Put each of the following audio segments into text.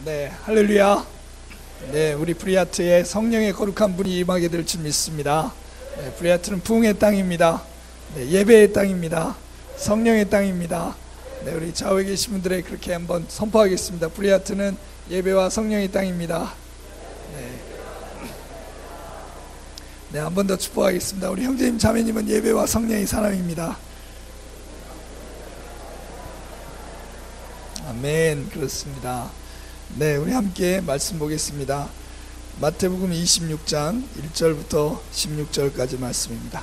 네, 할렐루야. 네, 우리 브리아트에 성령의 거룩한 분이 임하게 될 줄 믿습니다. 네, 브리아트는 부흥의 땅입니다. 네, 예배의 땅입니다. 성령의 땅입니다. 네, 우리 좌우에 계신 분들에 그렇게 한번 선포하겠습니다. 브리아트는 예배와 성령의 땅입니다. 네, 한 번 더 축복하겠습니다. 우리 형제님 자매님은 예배와 성령의 사람입니다. 아멘. 그렇습니다. 네, 우리 함께 말씀 보겠습니다. 마태복음 26장 1절부터 16절까지 말씀입니다.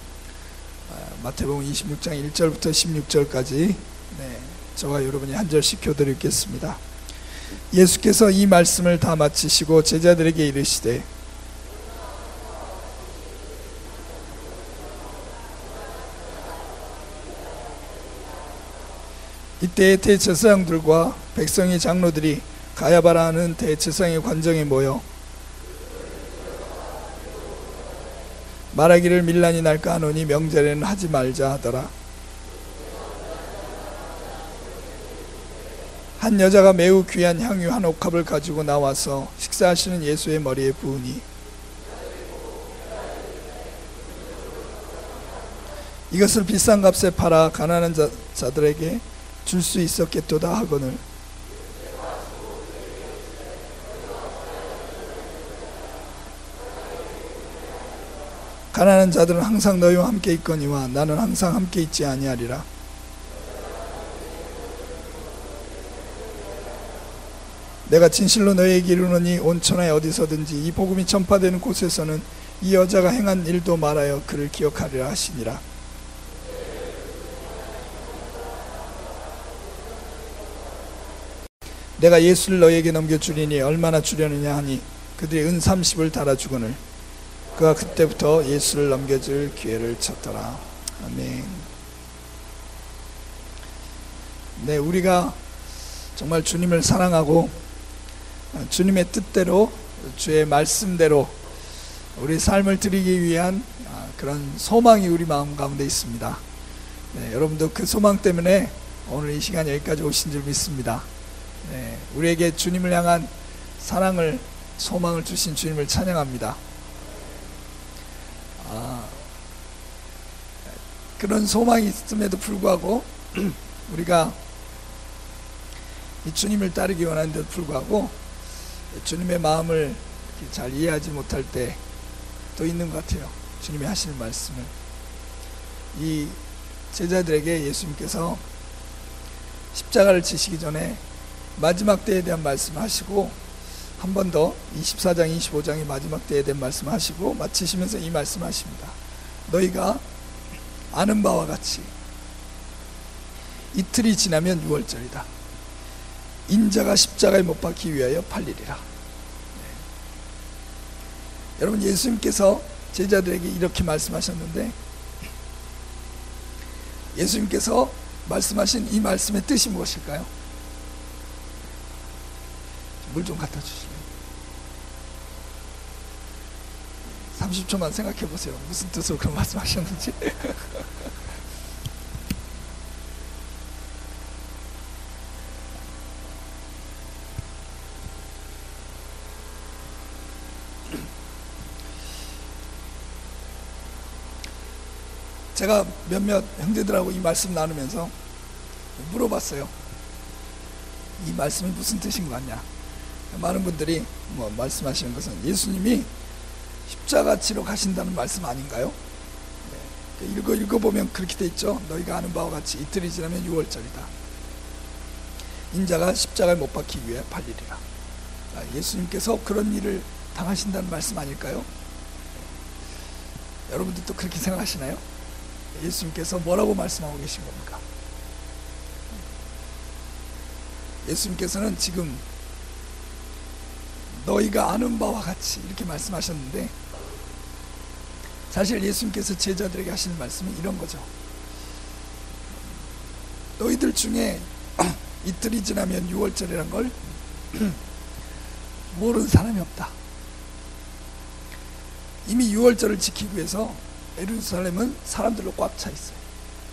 마태복음 26장 1절부터 16절까지 저와 여러분이 한 절씩 교대로 읽겠습니다. 예수께서 이 말씀을 다 마치시고 제자들에게 이르시되 이때에 대제사장들과 백성의 장로들이 가야바라 하는 대제사장의 관정에 모여 말하기를 밀란이 날까 하노니 명절에는 하지 말자 하더라. 한 여자가 매우 귀한 향유 한 옥합을 가지고 나와서 식사하시는 예수의 머리에 부으니 이것을 비싼 값에 팔아 가난한 자들에게 줄 수 있었겠도다 하거늘 가난한 자들은 항상 너희와 함께 있거니와 나는 항상 함께 있지 아니하리라. 내가 진실로 너희에게 이르노니 온 천하에 어디서든지 이 복음이 전파되는 곳에서는 이 여자가 행한 일도 말하여 그를 기억하리라 하시니라. 내가 예수를 너희에게 넘겨주리니 얼마나 주려느냐 하니 그들이 은 30을 달아주거늘 그가 그때부터 예수를 넘겨줄 기회를 쳤더라. 아멘. 네, 우리가 정말 주님을 사랑하고 주님의 뜻대로 주의 말씀대로 우리 삶을 드리기 위한 그런 소망이 우리 마음 가운데 있습니다. 네, 여러분도 그 소망 때문에 오늘 이 시간 여기까지 오신 줄 믿습니다. 네, 우리에게 주님을 향한 사랑을 소망을 주신 주님을 찬양합니다. 그런 소망이 있음에도 불구하고 우리가 이 주님을 따르기 원하는데도 불구하고 주님의 마음을 잘 이해하지 못할 때도 있는 것 같아요. 주님이 하시는 말씀을 이 제자들에게 예수님께서 십자가를 지시기 전에 마지막 때에 대한 말씀하시고 한 번 더 24장 25장의 마지막 때에 대한 말씀하시고 마치시면서 이 말씀하십니다. 너희가 아는 바와 같이 이틀이 지나면 유월절이다. 인자가 십자가에 못 박히기 위하여 팔리리라. 여러분, 예수님께서 제자들에게 이렇게 말씀하셨는데 예수님께서 말씀하신 이 말씀의 뜻이 무엇일까요? 물 좀 갖다 주시면 30초만 생각해 보세요. 무슨 뜻으로 그런 말씀하셨는지. 제가 몇몇 형제들하고 이 말씀 나누면서 물어봤어요. 이 말씀이 무슨 뜻인 것 같냐? 많은 분들이 말씀하시는 것은 예수님이 십자가 지러 가신다는 말씀 아닌가요? 네. 읽어보면 그렇게 돼 있죠. 너희가 아는 바와 같이 이틀이 지나면 유월절이다. 인자가 십자가에 못 박히기 위해 팔리리라. 예수님께서 그런 일을 당하신다는 말씀 아닐까요? 여러분들도 그렇게 생각하시나요? 예수님께서 뭐라고 말씀하고 계신 겁니까? 예수님께서는 지금 너희가 아는 바와 같이 이렇게 말씀하셨는데 사실 예수님께서 제자들에게 하시는 말씀은 이런 거죠. 너희들 중에 이틀이 지나면 유월절이란 걸 모르는 사람이 없다. 이미 유월절을 지키기 위해서 예루살렘은 사람들로 꽉 차 있어요.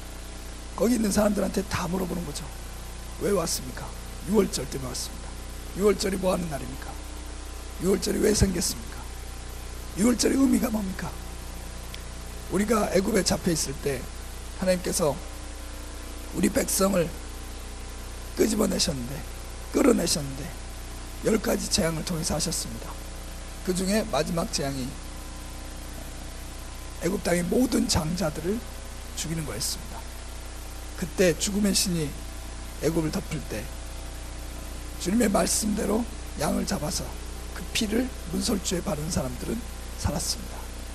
거기 있는 사람들한테 다 물어보는 거죠. 왜 왔습니까? 유월절 때문에 왔습니다. 유월절이 뭐 하는 날입니까? 유월절이 왜 생겼습니까? 유월절의 의미가 뭡니까? 우리가 애굽에 잡혀 있을 때 하나님께서 우리 백성을 끄집어내셨는데, 끌어내셨는데 10가지 재앙을 통해서 하셨습니다. 그 중에 마지막 재앙이 애굽 땅의 모든 장자들을 죽이는 거였습니다. 그때 죽음의 신이 애굽을 덮을 때 주님의 말씀대로 양을 잡아서 그 피를 문설주에 바른 사람들은 살았습니다.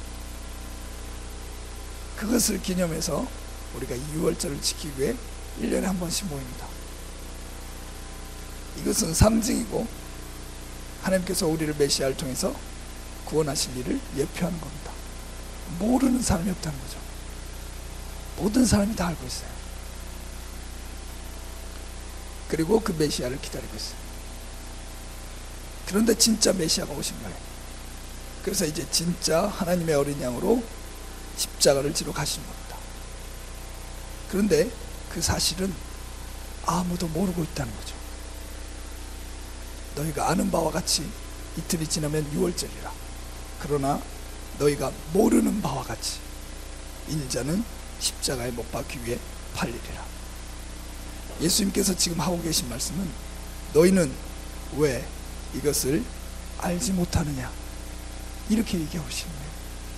그것을 기념해서 우리가 이 유월절을 지키기 위해 1년에 한 번씩 모입니다. 이것은 상징이고 하나님께서 우리를 메시아를 통해서 구원하실 일을 예표하는 겁니다. 모르는 사람이 없다는 거죠. 모든 사람이 다 알고 있어요. 그리고 그 메시아를 기다리고 있어요. 그런데 진짜 메시아가 오신 거예요. 그래서 이제 진짜 하나님의 어린 양으로 십자가를 지러 가신 겁니다. 그런데 그 사실은 아무도 모르고 있다는 거죠. 너희가 아는 바와 같이 이틀이 지나면 유월절이라. 그러나 너희가 모르는 바와 같이 인자는 십자가에 못 박기 위해 팔리리라. 예수님께서 지금 하고 계신 말씀은 너희는 왜 이것을 알지 못하느냐, 이렇게 얘기하고 계신 거예요.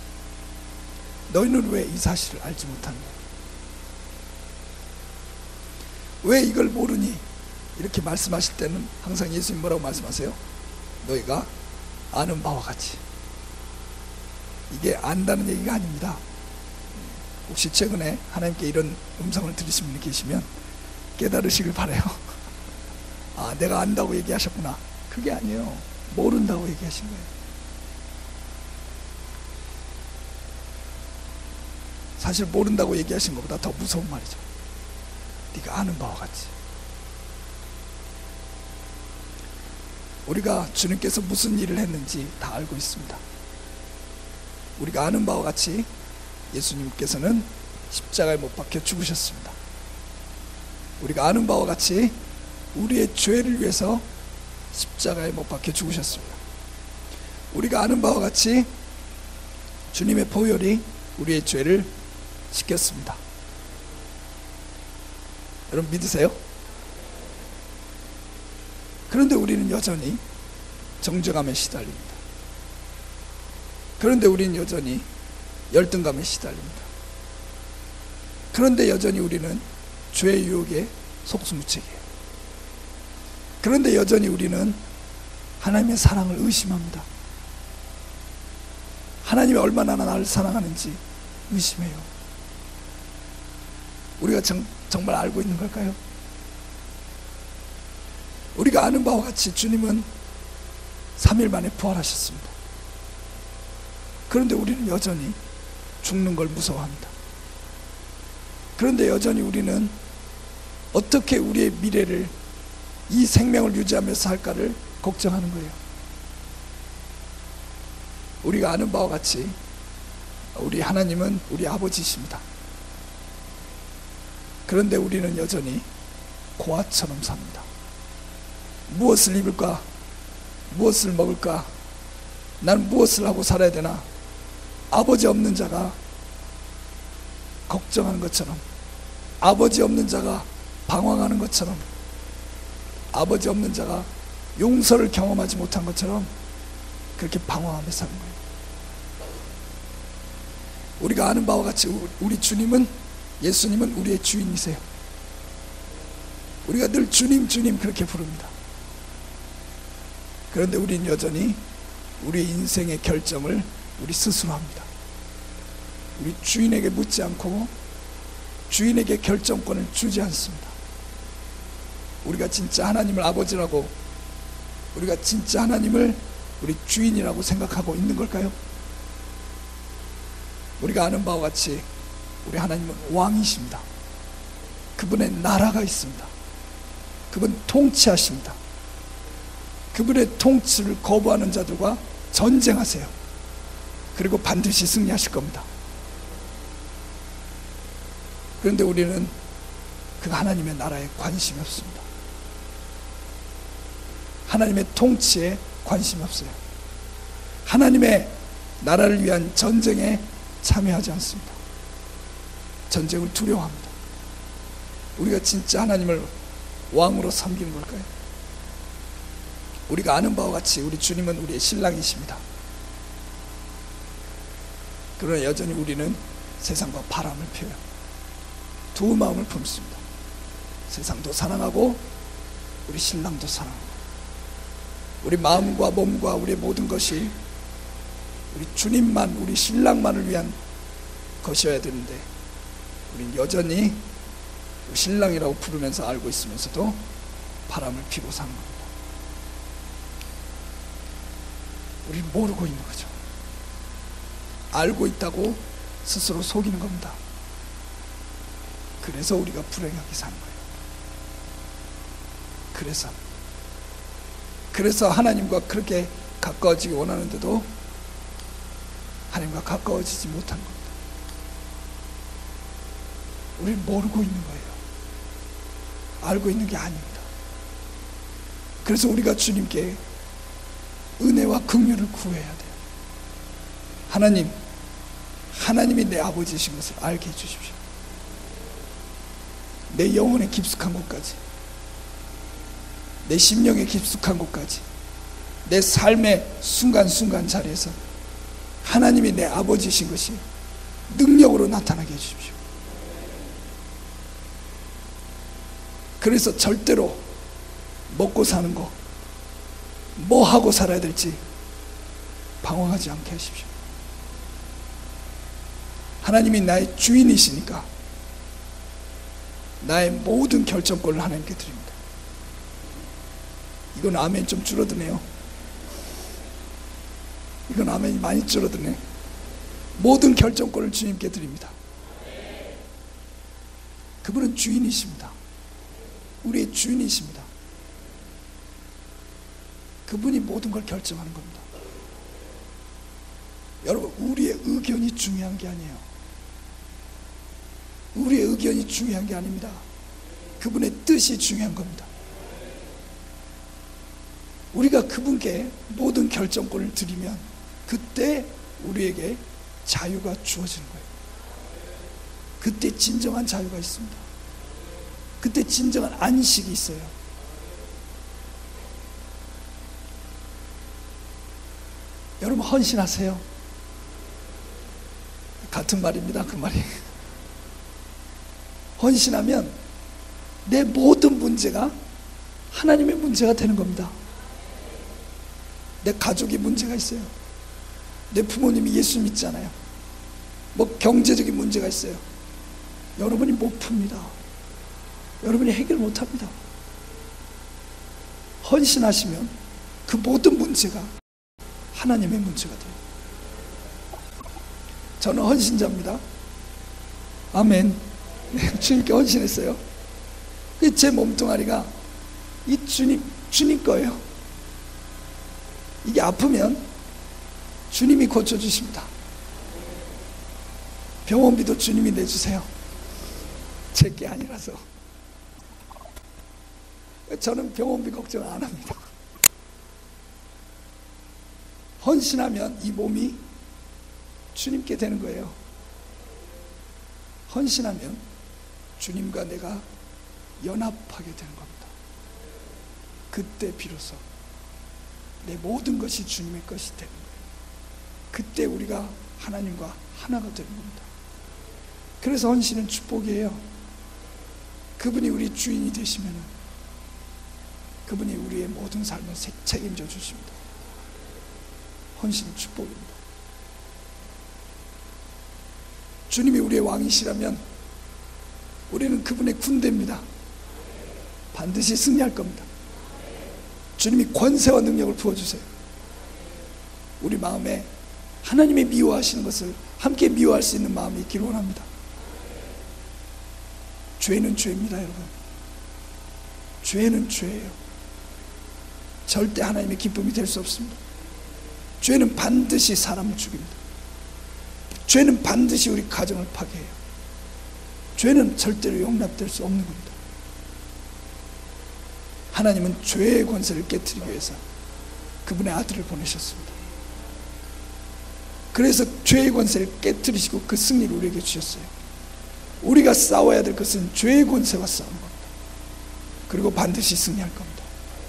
너희는 왜 이 사실을 알지 못하느냐, 왜 이걸 모르니, 이렇게 말씀하실 때는 항상 예수님 뭐라고 말씀하세요? 너희가 아는 바와 같이. 이게 안다는 얘기가 아닙니다. 혹시 최근에 하나님께 이런 음성을 들으신 분이 계시면 깨달으시길 바라요. 아, 내가 안다고 얘기하셨구나. 그게 아니에요. 모른다고 얘기하신 거예요. 사실 모른다고 얘기하신 것보다 더 무서운 말이죠. 네가 아는 바와 같이. 우리가 주님께서 무슨 일을 했는지 다 알고 있습니다. 우리가 아는 바와 같이 예수님께서는 십자가에 못 박혀 죽으셨습니다. 우리가 아는 바와 같이 우리의 죄를 위해서 십자가에 못 박혀 죽으셨습니다. 우리가 아는 바와 같이 주님의 보혈이 우리의 죄를 씻겼습니다. 여러분 믿으세요? 그런데 우리는 여전히 정죄감에 시달립니다. 그런데 우리는 여전히 열등감에 시달립니다. 그런데 여전히 우리는 죄의 유혹에 속수무책이에요. 그런데 여전히 우리는 하나님의 사랑을 의심합니다. 하나님이 얼마나 나를 사랑하는지 의심해요. 우리가 정말 알고 있는 걸까요? 우리가 아는 바와 같이 주님은 3일 만에 부활하셨습니다. 그런데 우리는 여전히 죽는 걸 무서워합니다. 그런데 여전히 우리는 어떻게 우리의 미래를, 이 생명을 유지하면서 살까를 걱정하는 거예요. 우리가 아는 바와 같이 우리 하나님은 우리 아버지이십니다. 그런데 우리는 여전히 고아처럼 삽니다. 무엇을 입을까? 무엇을 먹을까? 난 무엇을 하고 살아야 되나? 아버지 없는 자가 걱정하는 것처럼, 아버지 없는 자가 방황하는 것처럼, 아버지 없는 자가 용서를 경험하지 못한 것처럼 그렇게 방황하며 사는 거예요. 우리가 아는 바와 같이 우리 주님은, 예수님은 우리의 주인이세요. 우리가 늘 주님 주님 그렇게 부릅니다. 그런데 우리는 여전히 우리 인생의 결정을 우리 스스로 합니다. 우리 주인에게 묻지 않고 주인에게 결정권을 주지 않습니다. 우리가 진짜 하나님을 아버지라고, 우리가 진짜 하나님을 우리 주인이라고 생각하고 있는 걸까요? 우리가 아는 바와 같이 우리 하나님은 왕이십니다. 그분의 나라가 있습니다. 그분 통치하십니다. 그분의 통치를 거부하는 자들과 전쟁하세요. 그리고 반드시 승리하실 겁니다. 그런데 우리는 그 하나님의 나라에 관심이 없습니다. 하나님의 통치에 관심이 없어요. 하나님의 나라를 위한 전쟁에 참여하지 않습니다. 전쟁을 두려워합니다. 우리가 진짜 하나님을 왕으로 섬기는 걸까요? 우리가 아는 바와 같이 우리 주님은 우리의 신랑이십니다. 그러나 여전히 우리는 세상과 바람을 피워요. 두 마음을 품습니다. 세상도 사랑하고 우리 신랑도 사랑하고, 우리 마음과 몸과 우리의 모든 것이 우리 주님만, 우리 신랑만을 위한 것이어야 되는데, 우리는 여전히 신랑이라고 부르면서 알고 있으면서도 바람을 피고 사는 겁니다. 우리는 모르고 있는 거죠. 알고 있다고 스스로 속이는 겁니다. 그래서 우리가 불행하게 사는 거예요. 그래서 하나님과 그렇게 가까워지기 원하는데도 하나님과 가까워지지 못하는 겁니다. 우리는 모르고 있는 거예요. 알고 있는 게 아닙니다. 그래서 우리가 주님께 은혜와 긍휼을 구해야 돼요. 하나님이 내 아버지이신 것을 알게 해주십시오. 내 영혼의 깊숙한 곳까지, 내 심령의 깊숙한 곳까지, 내 삶의 순간순간 자리에서 하나님이 내 아버지이신 것이 능력으로 나타나게 해주십시오. 그래서 절대로 먹고 사는 거, 뭐 하고 살아야 될지 방황하지 않게 하십시오. 하나님이 나의 주인이시니까 나의 모든 결정권을 하나님께 드립니다. 이건 아멘 좀 줄어드네요. 이건 아멘이 많이 줄어드네. 모든 결정권을 주님께 드립니다. 그분은 주인이십니다. 우리의 주인이십니다. 그분이 모든 걸 결정하는 겁니다. 여러분, 우리의 의견이 중요한 게 아니에요. 우리의 의견이 중요한 게 아닙니다. 그분의 뜻이 중요한 겁니다. 우리가 그분께 모든 결정권을 드리면 그때 우리에게 자유가 주어지는 거예요. 그때 진정한 자유가 있습니다. 그때 진정한 안식이 있어요. 여러분, 헌신하세요. 같은 말입니다. 그 말이. 헌신하면 내 모든 문제가 하나님의 문제가 되는 겁니다. 내 가족이 문제가 있어요. 내 부모님이 예수 믿잖아요. 뭐 경제적인 문제가 있어요. 여러분이 못 풉니다. 여러분이 해결 못 합니다. 헌신하시면 그 모든 문제가 하나님의 문제가 돼요. 저는 헌신자입니다. 아멘. 주님께 헌신했어요. 제 몸뚱아리가 이 주님 거예요. 이게 아프면 주님이 고쳐주십니다. 병원비도 주님이 내주세요. 제 게 아니라서. 저는 병원비 걱정 안 합니다. 헌신하면 이 몸이 주님께 되는 거예요. 헌신하면 주님과 내가 연합하게 되는 겁니다. 그때 비로소 내 모든 것이 주님의 것이 되는 거예요. 그때 우리가 하나님과 하나가 되는 겁니다. 그래서 헌신은 축복이에요. 그분이 우리 주인이 되시면 그분이 우리의 모든 삶을 책임져 주십니다. 헌신은 축복입니다. 주님이 우리의 왕이시라면 우리는 그분의 군대입니다. 반드시 승리할 겁니다. 주님이 권세와 능력을 부어주세요. 우리 마음에 하나님이 미워하시는 것을 함께 미워할 수 있는 마음이 있기를 원합니다. 죄는 죄입니다, 여러분. 죄는 죄예요. 절대 하나님의 기쁨이 될 수 없습니다. 죄는 반드시 사람을 죽입니다. 죄는 반드시 우리 가정을 파괴해요. 죄는 절대로 용납될 수 없는 겁니다. 하나님은 죄의 권세를 깨뜨리기 위해서 그분의 아들을 보내셨습니다. 그래서 죄의 권세를 깨뜨리시고 그 승리를 우리에게 주셨어요. 우리가 싸워야 될 것은 죄의 권세와 싸우는 겁니다. 그리고 반드시 승리할 겁니다.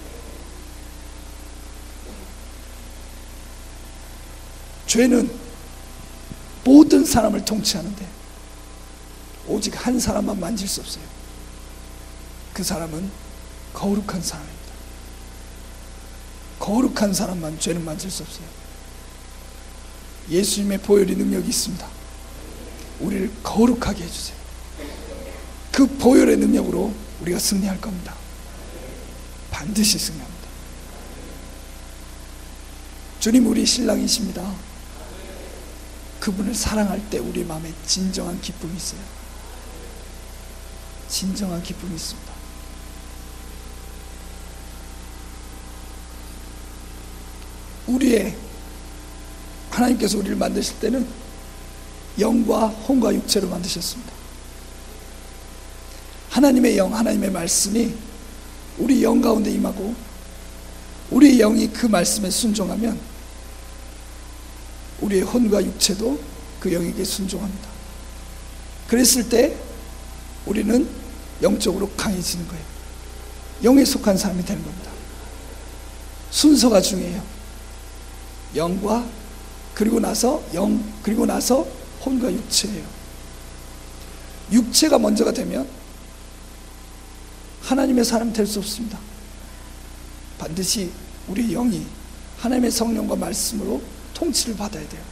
죄는 모든 사람을 통치하는데 오직 한 사람만 만질 수 없어요. 그 사람은 거룩한 사람입니다. 거룩한 사람만 죄는 만질 수 없어요. 예수님의 보혈의 능력이 있습니다. 우리를 거룩하게 해주세요. 그 보혈의 능력으로 우리가 승리할 겁니다. 반드시 승리합니다. 주님 우리 신랑이십니다. 그분을 사랑할 때 우리 마음에 진정한 기쁨이 있어요. 진정한 기쁨이 있습니다. 하나님께서 우리를 만드실 때는 영과 혼과 육체로 만드셨습니다. 하나님의 영, 하나님의 말씀이 우리 영 가운데 임하고 우리 영이 그 말씀에 순종하면 우리의 혼과 육체도 그 영에게 순종합니다. 그랬을 때 우리는 영적으로 강해지는 거예요. 영에 속한 사람이 되는 겁니다. 순서가 중요해요. 영과 그리고 나서 영, 그리고 나서 혼과 육체예요. 육체가 먼저가 되면 하나님의 사람이 될 수 없습니다. 반드시 우리 영이 하나님의 성령과 말씀으로 통치를 받아야 돼요.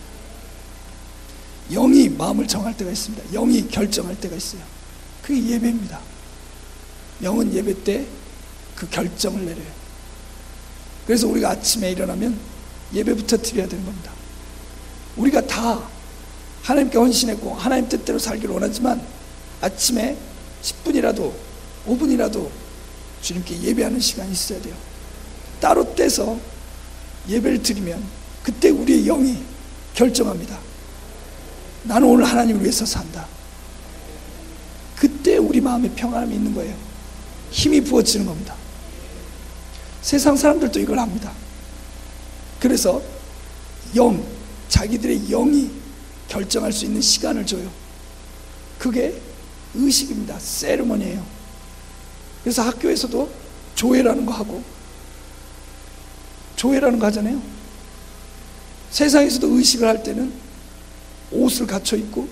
영이 마음을 정할 때가 있습니다. 영이 결정할 때가 있어요. 그게 예배입니다. 영은 예배 때 그 결정을 내려요. 그래서 우리가 아침에 일어나면 예배부터 드려야 되는 겁니다. 우리가 다 하나님께 헌신했고 하나님 뜻대로 살기를 원하지만 아침에 10분이라도 5분이라도 주님께 예배하는 시간이 있어야 돼요. 따로 떼서 예배를 드리면 그때 우리의 영이 결정합니다. 나는 오늘 하나님을 위해서 산다. 그때 우리 마음에 평안함이 있는 거예요. 힘이 부어지는 겁니다. 세상 사람들도 이걸 압니다. 그래서 자기들의 영이 결정할 수 있는 시간을 줘요. 그게 의식입니다. 세리머니예요. 그래서 학교에서도 조회라는 거 하고 조회라는 거 하잖아요. 세상에서도 의식을 할 때는 옷을 갖춰 입고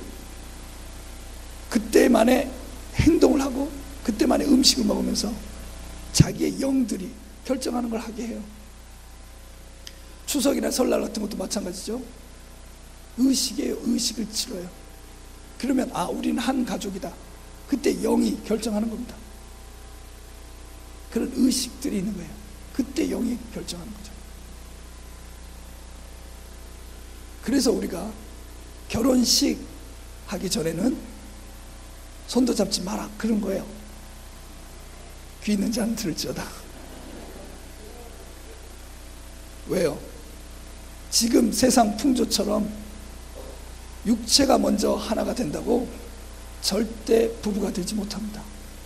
그때만의 행동을 하고 그때만의 음식을 먹으면서 자기의 영들이 결정하는 걸 하게 해요. 추석이나 설날 같은 것도 마찬가지죠. 의식이에요. 의식을 치러요. 그러면 우리는 한 가족이다. 그때 영이 결정하는 겁니다. 그런 의식들이 있는 거예요. 그때 영이 결정하는 거죠. 그래서 우리가 결혼식 하기 전에는 손도 잡지 마라 그런 거예요. 귀 있는 자는 들을지어다. 왜요? 지금 세상 풍조처럼 육체가 먼저 하나가 된다고 절대 부부가 되지 못합니다.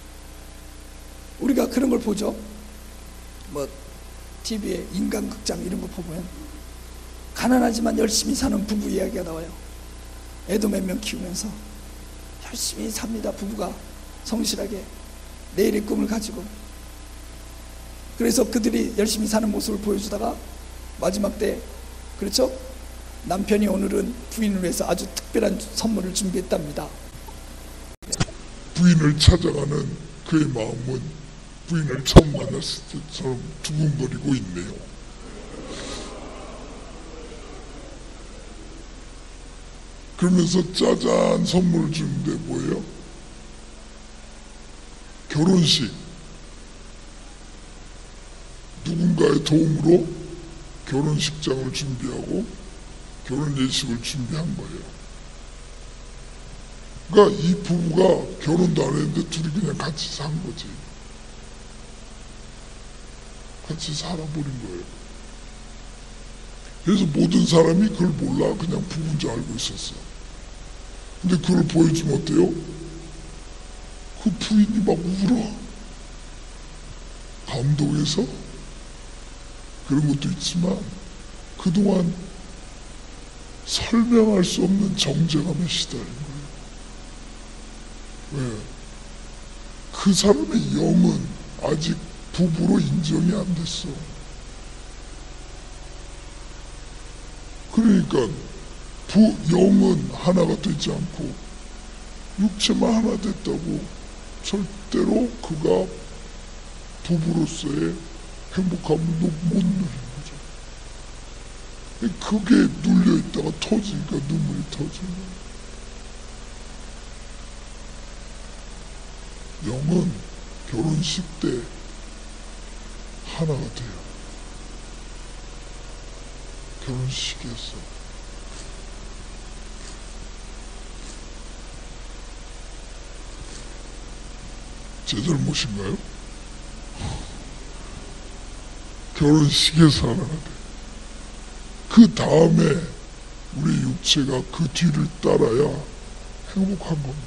우리가 그런 걸 보죠. TV에 인간극장 이런 거 보면 가난하지만 열심히 사는 부부 이야기가 나와요. 애도 몇 명 키우면서 열심히 삽니다. 부부가 성실하게 내일의 꿈을 가지고. 그래서 그들이 열심히 사는 모습을 보여주다가 마지막 때, 그렇죠? 남편이 오늘은 부인을 위해서 아주 특별한 선물을 준비했답니다. 부인을 찾아가는 그의 마음은 부인을 처음 만났을 때처럼 두근거리고 있네요. 그러면서 짜잔 선물을 주는데 뭐예요? 결혼식. 누군가의 도움으로 결혼식장을 준비하고 결혼 예식을 준비한 거예요. 그러니까 이 부부가 결혼도 안 했는데 둘이 그냥 같이 산 거지. 같이 살아버린 거예요. 그래서 모든 사람이 그걸 몰라. 그냥 부부인 줄 알고 있었어. 근데 그걸 보여주면 어때요? 그 부인이 막 울어. 감동해서 그런 것도 있지만 그동안 설명할 수 없는 정죄감에 시달린 거예요. 왜? 그 사람의 영은 아직 부부로 인정이 안 됐어. 그러니까 영은 하나가 되지 않고 육체만 하나 됐다고 절대로 그가 부부로서의 행복함을 못 누리는 거죠. 그게 눌려있다가 터지니까 눈물이 터지는 거예요. 영은 결혼식 때 하나가 돼요. 결혼식이었어. 제 잘못인가요? 결혼식에서 하나가 돼. 그 다음에 우리 육체가 그 뒤를 따라야 행복한 겁니다.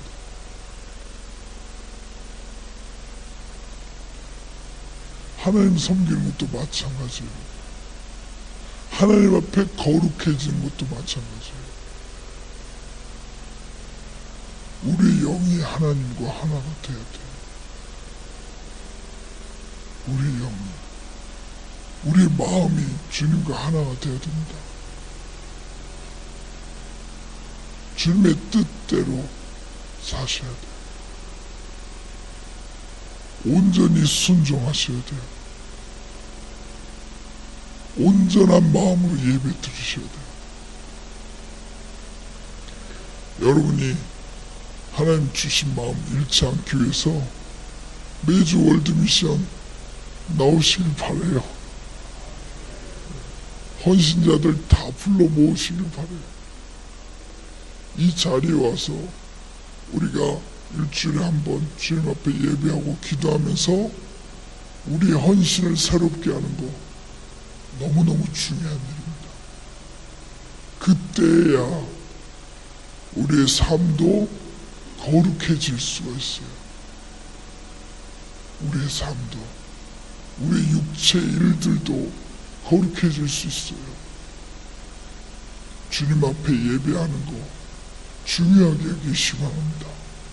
하나님 섬기는 것도 마찬가지예요. 하나님 앞에 거룩해지는 것도 마찬가지예요. 우리 영이 하나님과 하나가 돼야 돼요. 우리 영이, 우리 마음이 주님과 하나가 되어야 됩니다. 주님의 뜻대로 사셔야 돼요. 온전히 순종하셔야 돼요. 온전한 마음으로 예배 드리셔야 돼요. 여러분이 하나님 주신 마음 잃지 않기 위해서 매주 월드미션 나오시길 바라요. 헌신자들 다 불러 모으시길 바라요. 이 자리에 와서 우리가 일주일에 한 번 주님 앞에 예배하고 기도하면서 우리 헌신을 새롭게 하는 거 너무너무 중요한 일입니다. 그때야 우리의 삶도 거룩해질 수가 있어요. 우리의 삶도, 우리 육체 일들도 거룩해질 수 있어요. 주님 앞에 예배하는 거 중요하게 여기시기 바랍니다.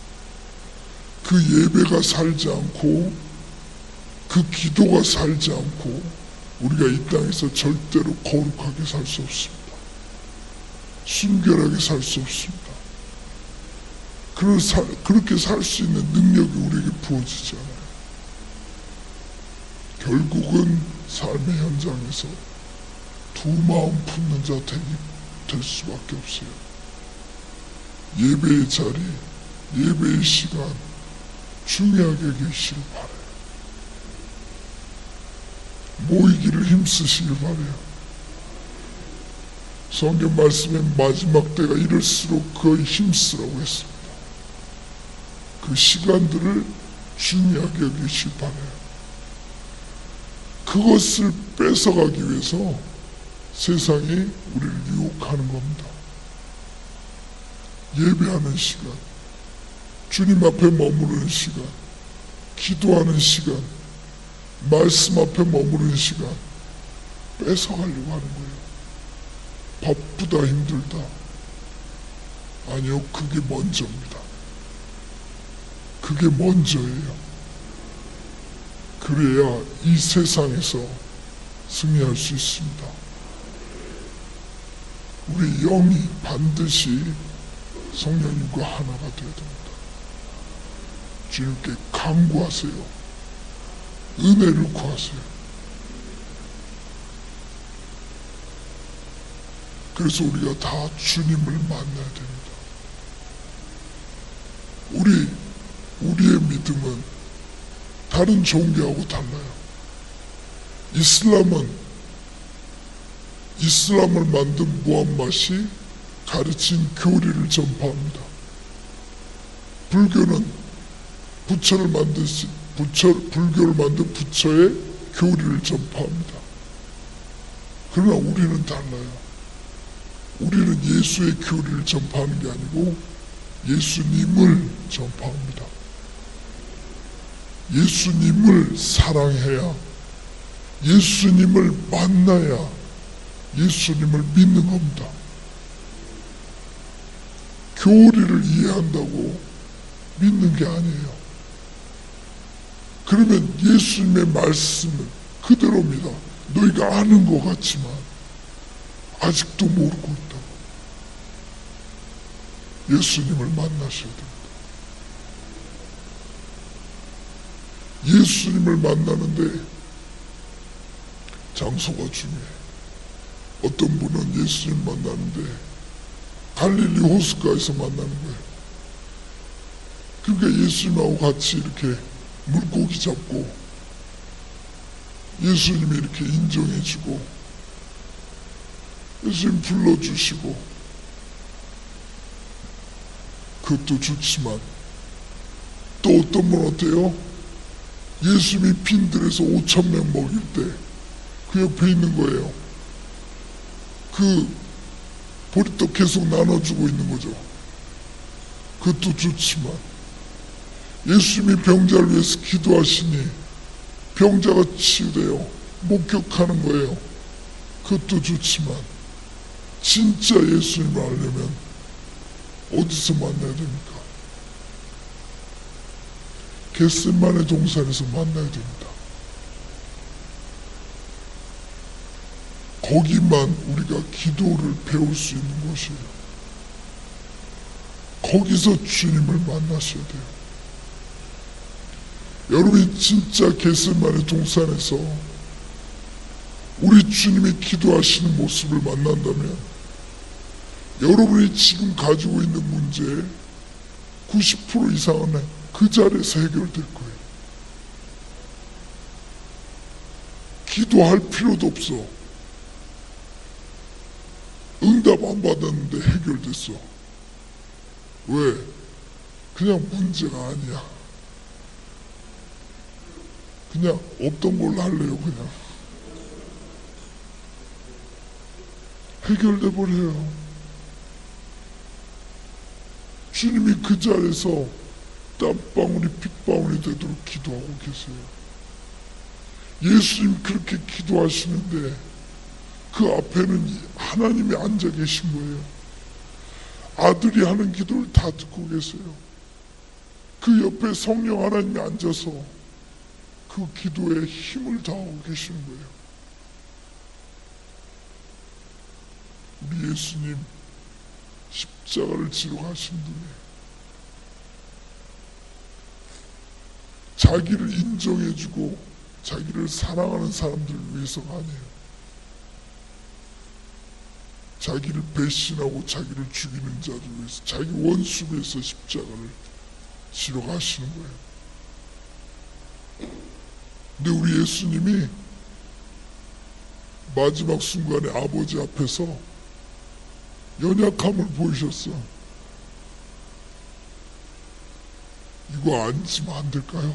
그 예배가 살지 않고 그 기도가 살지 않고 우리가 이 땅에서 절대로 거룩하게 살 수 없습니다. 순결하게 살 수 없습니다. 그렇게 살 수 있는 능력이 우리에게 부어지지 않아요. 결국은 삶의 현장에서 두 마음 품는 자 될 수밖에 없어요. 예배의 자리, 예배의 시간 중요하게 계시길 바라요. 모이기를 힘쓰시길 바라요. 성경 말씀에 마지막 때가 이럴수록 그 힘쓰라고 했습니다. 그 시간들을 중요하게 여기시길 바라요. 그것을 뺏어가기 위해서 세상이 우리를 유혹하는 겁니다. 예배하는 시간, 주님 앞에 머무르는 시간, 기도하는 시간, 말씀 앞에 머무르는 시간 뺏어가려고 하는 거예요. 바쁘다 힘들다. 아니요, 그게 먼저입니다. 그게 먼저예요. 그래야 이 세상에서 승리할 수 있습니다. 우리 영이 반드시 성령님과 하나가 되어야 됩니다. 주님께 간구하세요. 은혜를 구하세요. 그래서 우리가 다 주님을 만나야 됩니다. 우리의 믿음은 다른 종교하고 달라요. 이슬람을 만든 무함mad이 가르친 교리를 전파합니다. 불교는 불교를 만든 부처의 교리를 전파합니다. 그러나 우리는 달라요. 우리는 예수의 교리를 전파하는 게 아니고 예수님을 전파합니다. 예수님을 사랑해야 예수님을 만나야 예수님을 믿는 겁니다. 교리를 이해한다고 믿는 게 아니에요. 그러면 예수님의 말씀은 그대로입니다. 너희가 아는 것 같지만 아직도 모르고 있다고. 예수님을 만나셔야 됩니다. 예수님을 만나는데 장소가 중요해요. 어떤 분은 예수님 만나는데 갈릴리 호숫가에서 만나는 거예요. 그러니까 예수님하고 같이 이렇게 물고기 잡고 예수님이 이렇게 인정해주고 예수님 불러주시고 그것도 좋지만 또 어떤 분 어때요? 예수님이 빈들에서 5,000명 먹일 때 그 옆에 있는 거예요. 그 보리떡 계속 나눠주고 있는 거죠. 그것도 좋지만 예수님이 병자를 위해서 기도하시니 병자가 치유돼요. 목격하는 거예요. 그것도 좋지만 진짜 예수님을 알려면 어디서 만나야 됩니까? 겟세마네 동산에서 만나야 됩니다. 거기만 우리가 기도를 배울 수 있는 곳이에요. 거기서 주님을 만나셔야 돼요. 여러분이 진짜 겟세마네 동산에서 우리 주님이 기도하시는 모습을 만난다면 여러분이 지금 가지고 있는 문제의 90% 이상은 그 자리에서 해결될 거예요. 기도할 필요도 없어. 응답 안 받았는데 해결됐어. 왜? 그냥 문제가 아니야. 그냥 없던 걸로 할래요. 그냥 해결돼 버려요. 주님이 그 자리에서 땀방울이 핏방울이 되도록 기도하고 계세요. 예수님 그렇게 기도하시는데 그 앞에는 하나님이 앉아 계신 거예요. 아들이 하는 기도를 다 듣고 계세요. 그 옆에 성령 하나님이 앉아서 그 기도에 힘을 다하고 계시는 거예요. 우리 예수님 십자가를 지러 가신 분이 자기를 인정해주고 자기를 사랑하는 사람들을 위해서가 아니에요. 자기를 배신하고 자기를 죽이는 자들 위해서, 자기 원수 위해서 십자가를 지러 가시는 거예요. 근데 우리 예수님이 마지막 순간에 아버지 앞에서 연약함을 보이셨어. 이거 안 지면 안 될까요?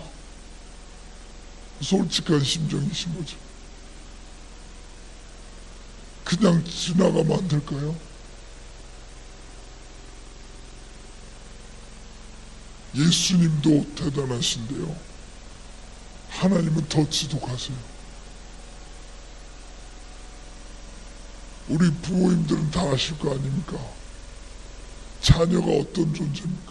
솔직한 심정이신 거죠. 그냥 지나가면 안 될까요? 예수님도 대단하신데요. 하나님은 더 지독하세요. 우리 부모님들은 다 아실 거 아닙니까? 자녀가 어떤 존재입니까?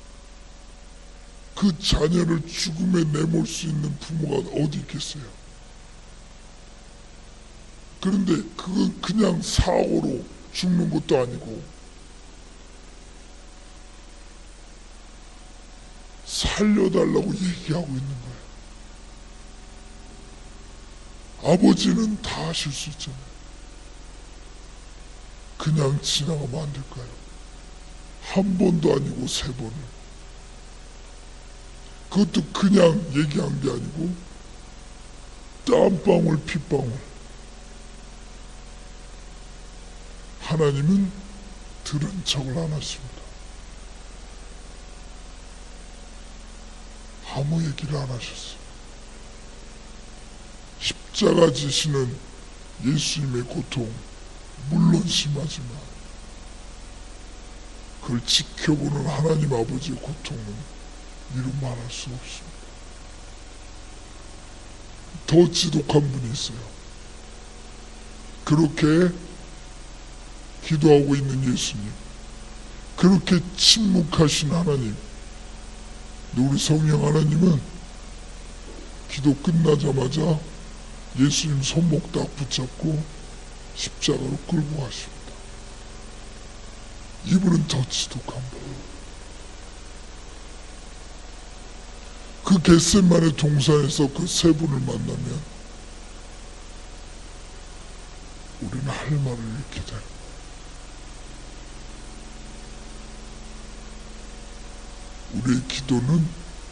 그 자녀를 죽음에 내몰 수 있는 부모가 어디 있겠어요? 그런데 그건 그냥 사고로 죽는 것도 아니고 살려달라고 얘기하고 있는 거예요. 아버지는 다 하실 수 있잖아요. 그냥 지나가면 안 될까요? 한 번도 아니고 3번을. 그것도 그냥 얘기한 게 아니고 땀방울 핏방울. 하나님은 들은 척을 안 하십니다. 아무 얘기를 안 하셨어요. 십자가 지시는 예수님의 고통 물론 심하지만 그걸 지켜보는 하나님 아버지의 고통은 이루 말할 수 없습니다. 더 지독한 분이 있어요. 그렇게 기도하고 있는 예수님, 그렇게 침묵하신 하나님, 우리 성령 하나님은 기도 끝나자마자 예수님 손목 딱 붙잡고 십자가로 끌고 가십니다. 이분은 더 지독한 분. 그 겟세마네 동산에서 그 세 분을 만나면 우리는 할 말을 잃게 되는 거예요. 우리의 기도는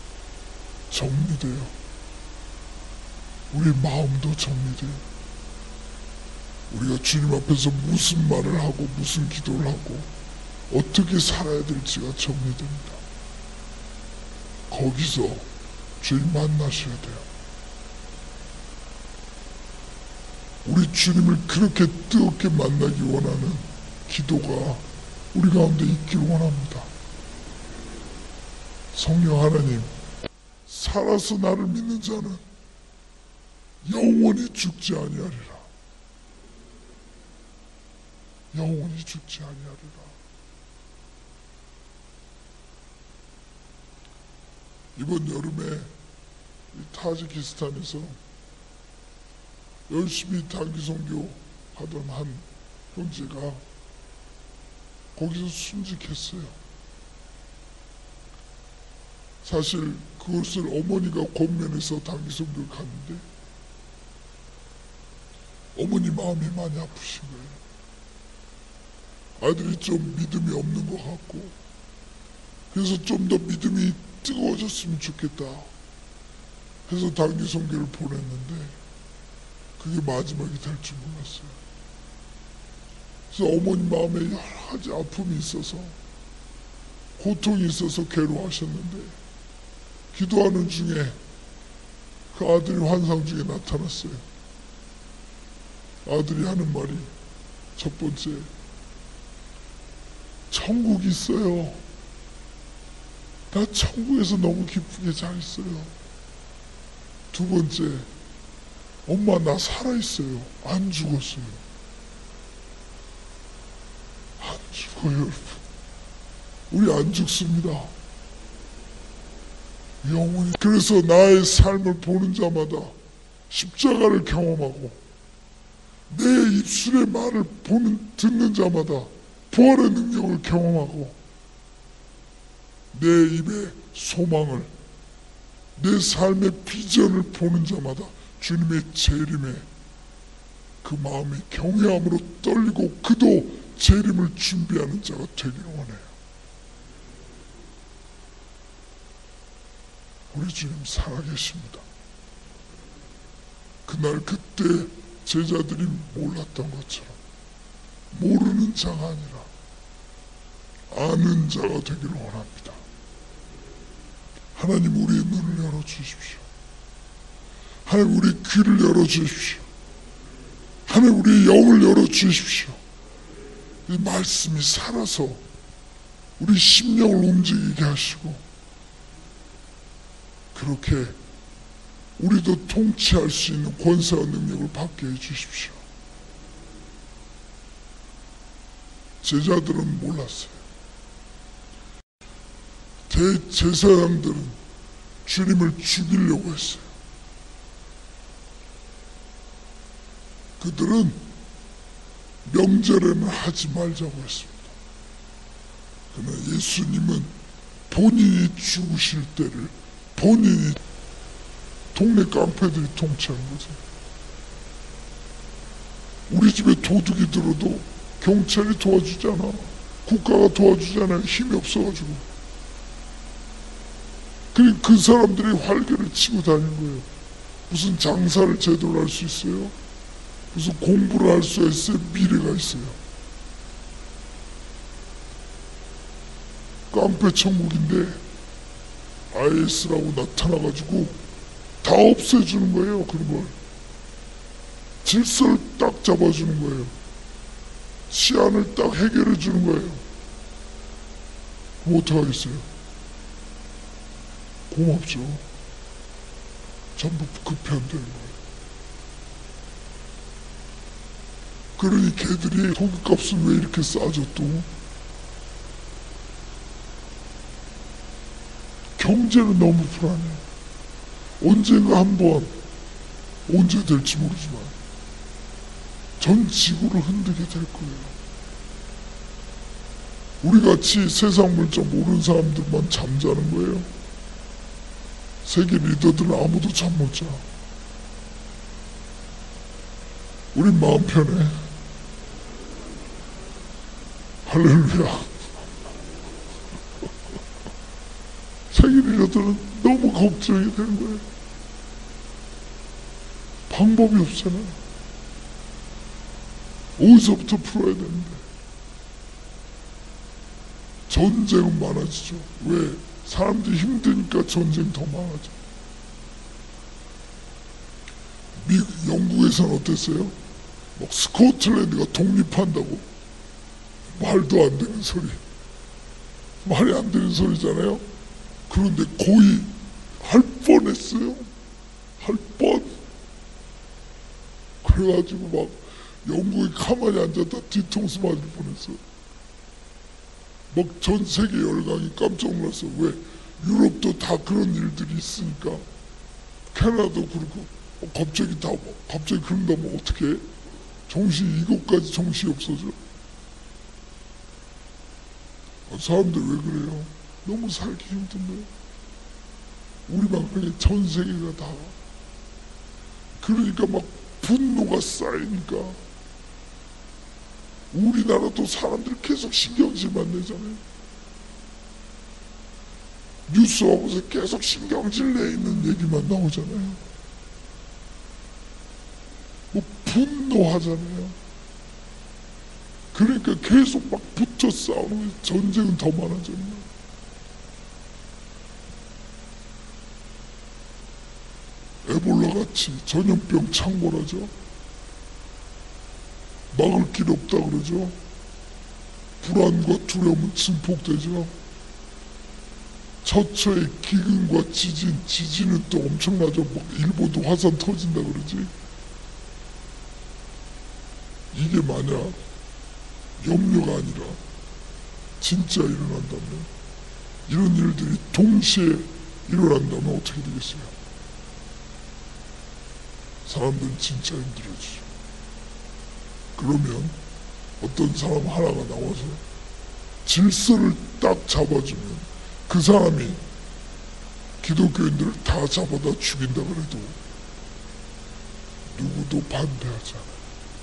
정리돼요. 우리의 마음도 정리돼요. 우리가 주님 앞에서 무슨 말을 하고 무슨 기도를 하고 어떻게 살아야 될지가 정리됩니다. 거기서 주님 만나셔야 돼요. 우리 주님을 그렇게 뜨겁게 만나기 원하는 기도가 우리 가운데 있기를 원합니다. 성령 하나님, 살아서 나를 믿는 자는 영원히 죽지 아니하리라. 영원히 죽지 아니하리라. 이번 여름에 타지키스탄에서 열심히 단기 선교 하던 한 형제가 거기서 순직했어요. 사실 그것을 어머니가 권면해서 단기 선교를 갔는데 어머니 마음이 많이 아프신 거예요. 아들이 좀 믿음이 없는 것 같고, 그래서 좀 더 믿음이 뜨거워졌으면 좋겠다 해서 단기 선교를 보냈는데 그게 마지막이 될 줄 몰랐어요. 그래서 어머니 마음에 여러 가지 아픔이 있어서, 고통이 있어서 괴로워하셨는데 기도하는 중에 그 아들이 환상 중에 나타났어요. 아들이 하는 말이 첫 번째, 천국이 있어요. 나 천국에서 너무 기쁘게 잘 있어요. 두 번째, 엄마 나 살아있어요. 안 죽었어요. 안 죽어요, 여러분. 우리 안 죽습니다. 영원히. 그래서 나의 삶을 보는 자마다 십자가를 경험하고, 내 입술의 말을 듣는 자마다 부활의 능력을 경험하고, 내 입의 소망을, 내 삶의 비전을 보는 자마다 주님의 재림에 그 마음이 경외함으로 떨리고 그도 재림을 준비하는 자가 되기를 원해요. 우리 주님 살아계십니다. 그날 그때 제자들이 몰랐던 것처럼 모르는 자가 아니라 아는 자가 되기를 원합니다. 하나님 우리의 눈을 열어주십시오. 하나님 우리 귀를 열어주십시오. 하나님 우리의 영을 열어주십시오. 이 말씀이 살아서 우리 심령을 움직이게 하시고, 그렇게 우리도 통치할 수 있는 권세와 능력을 받게 해주십시오. 제자들은 몰랐어요. 대제사장들은 주님을 죽이려고 했어요. 그들은 명절에는 하지 말자고 했습니다. 그러나 예수님은 본인이 죽으실 때를 본인이 동네 깡패들이 통치하는 거죠. 우리 집에 도둑이 들어도 경찰이 도와주잖아. 국가가 도와주잖아요. 힘이 없어가지고. 그 사람들이 활개를 치고 다니는 거예요. 무슨 장사를 제대로 할 수 있어요? 무슨 공부를 할 수 있어요? 미래가 있어요? 깡패 천국인데 IS라고 나타나가지고 다 없애주는 거예요. 그런 걸 질서를 딱 잡아주는 거예요. 시안을 딱 해결해 주는 거예요. 그럼 어떡하겠어요? 고맙죠. 전부 그 편 되는 거예요. 그러니 걔들이 고깃값은 왜 이렇게 싸죠 또? 경제는 너무 불안해. 언젠가 한번, 언제 될지 모르지만 전 지구를 흔들게 될 거예요. 우리같이 세상 물정 모르는 사람들만 잠자는 거예요. 세계 리더들은 아무도 잠 못 자. 우린 마음 편해. 할렐루야. 세계 리더들은 너무 걱정이 되는 거예요. 방법이 없잖아요. 어디서부터 풀어야 되는데. 전쟁은 많아지죠. 왜? 사람들이 힘드니까 전쟁 더 많아져. 영국에서는 어땠어요? 막 스코틀랜드가 독립한다고. 말도 안 되는 소리. 말이 안 되는 소리잖아요. 그런데 거의 할 뻔했어요. 할 뻔. 그래가지고 막 영국이 가만히 앉았다 뒤통수 맞을 뻔했어. 막 전 세계 열강이 깜짝 놀랐어. 왜? 유럽도 다 그런 일들이 있으니까. 캐나다도 그렇고 갑자기 그런다면 어떻게 해? 이것까지 정신이 없어져. 사람들 왜 그래요? 너무 살기 힘든데. 우리만 그냥 전 세계가 다. 그러니까 막 분노가 쌓이니까. 우리나라도 사람들이 계속 신경질만 내잖아요. 뉴스 하고서 계속 신경질 내 있는 얘기만 나오잖아요. 뭐 분노하잖아요. 그러니까 계속 막 붙어 싸우는 거예요. 전쟁은 더 많아졌네. 에볼라 같이 전염병 창궐하죠. 막을 길 없다 그러죠. 불안과 두려움은 증폭되죠. 처처의 기근과 지진은 또 엄청나죠. 막 일본도 화산 터진다 그러지. 이게 만약 염려가 아니라 진짜 일어난다면, 이런 일들이 동시에 일어난다면 어떻게 되겠어요? 사람들은 진짜 힘들어지죠. 그러면 어떤 사람 하나가 나와서 질서를 딱 잡아주면 그 사람이 기독교인들을 다 잡아다 죽인다 그래도 누구도 반대하지 않아요.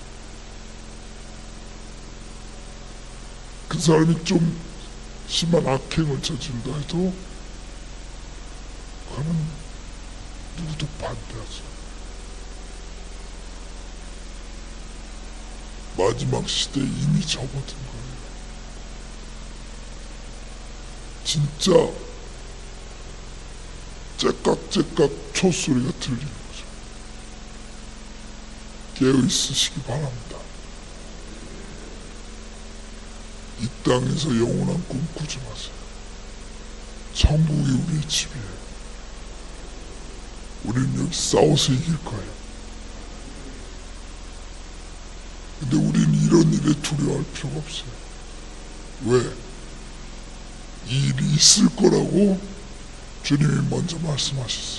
그 사람이 좀 심한 악행을 저지른다 해도 그거는 누구도 반대하지 않아요. 마지막 시대에 이미 접어든 거예요. 진짜 째깍째깍 촛소리가 들리는 거죠. 깨어있으시기 바랍니다. 이 땅에서 영원한 꿈 꾸지 마세요. 천국이 우리의 집이에요. 우리는 여기 싸워서 이길 거예요. 근데 우리는 이런 일에 두려워할 필요가 없어요. 왜? 이 일이 있을 거라고 주님이 먼저 말씀하셨어요.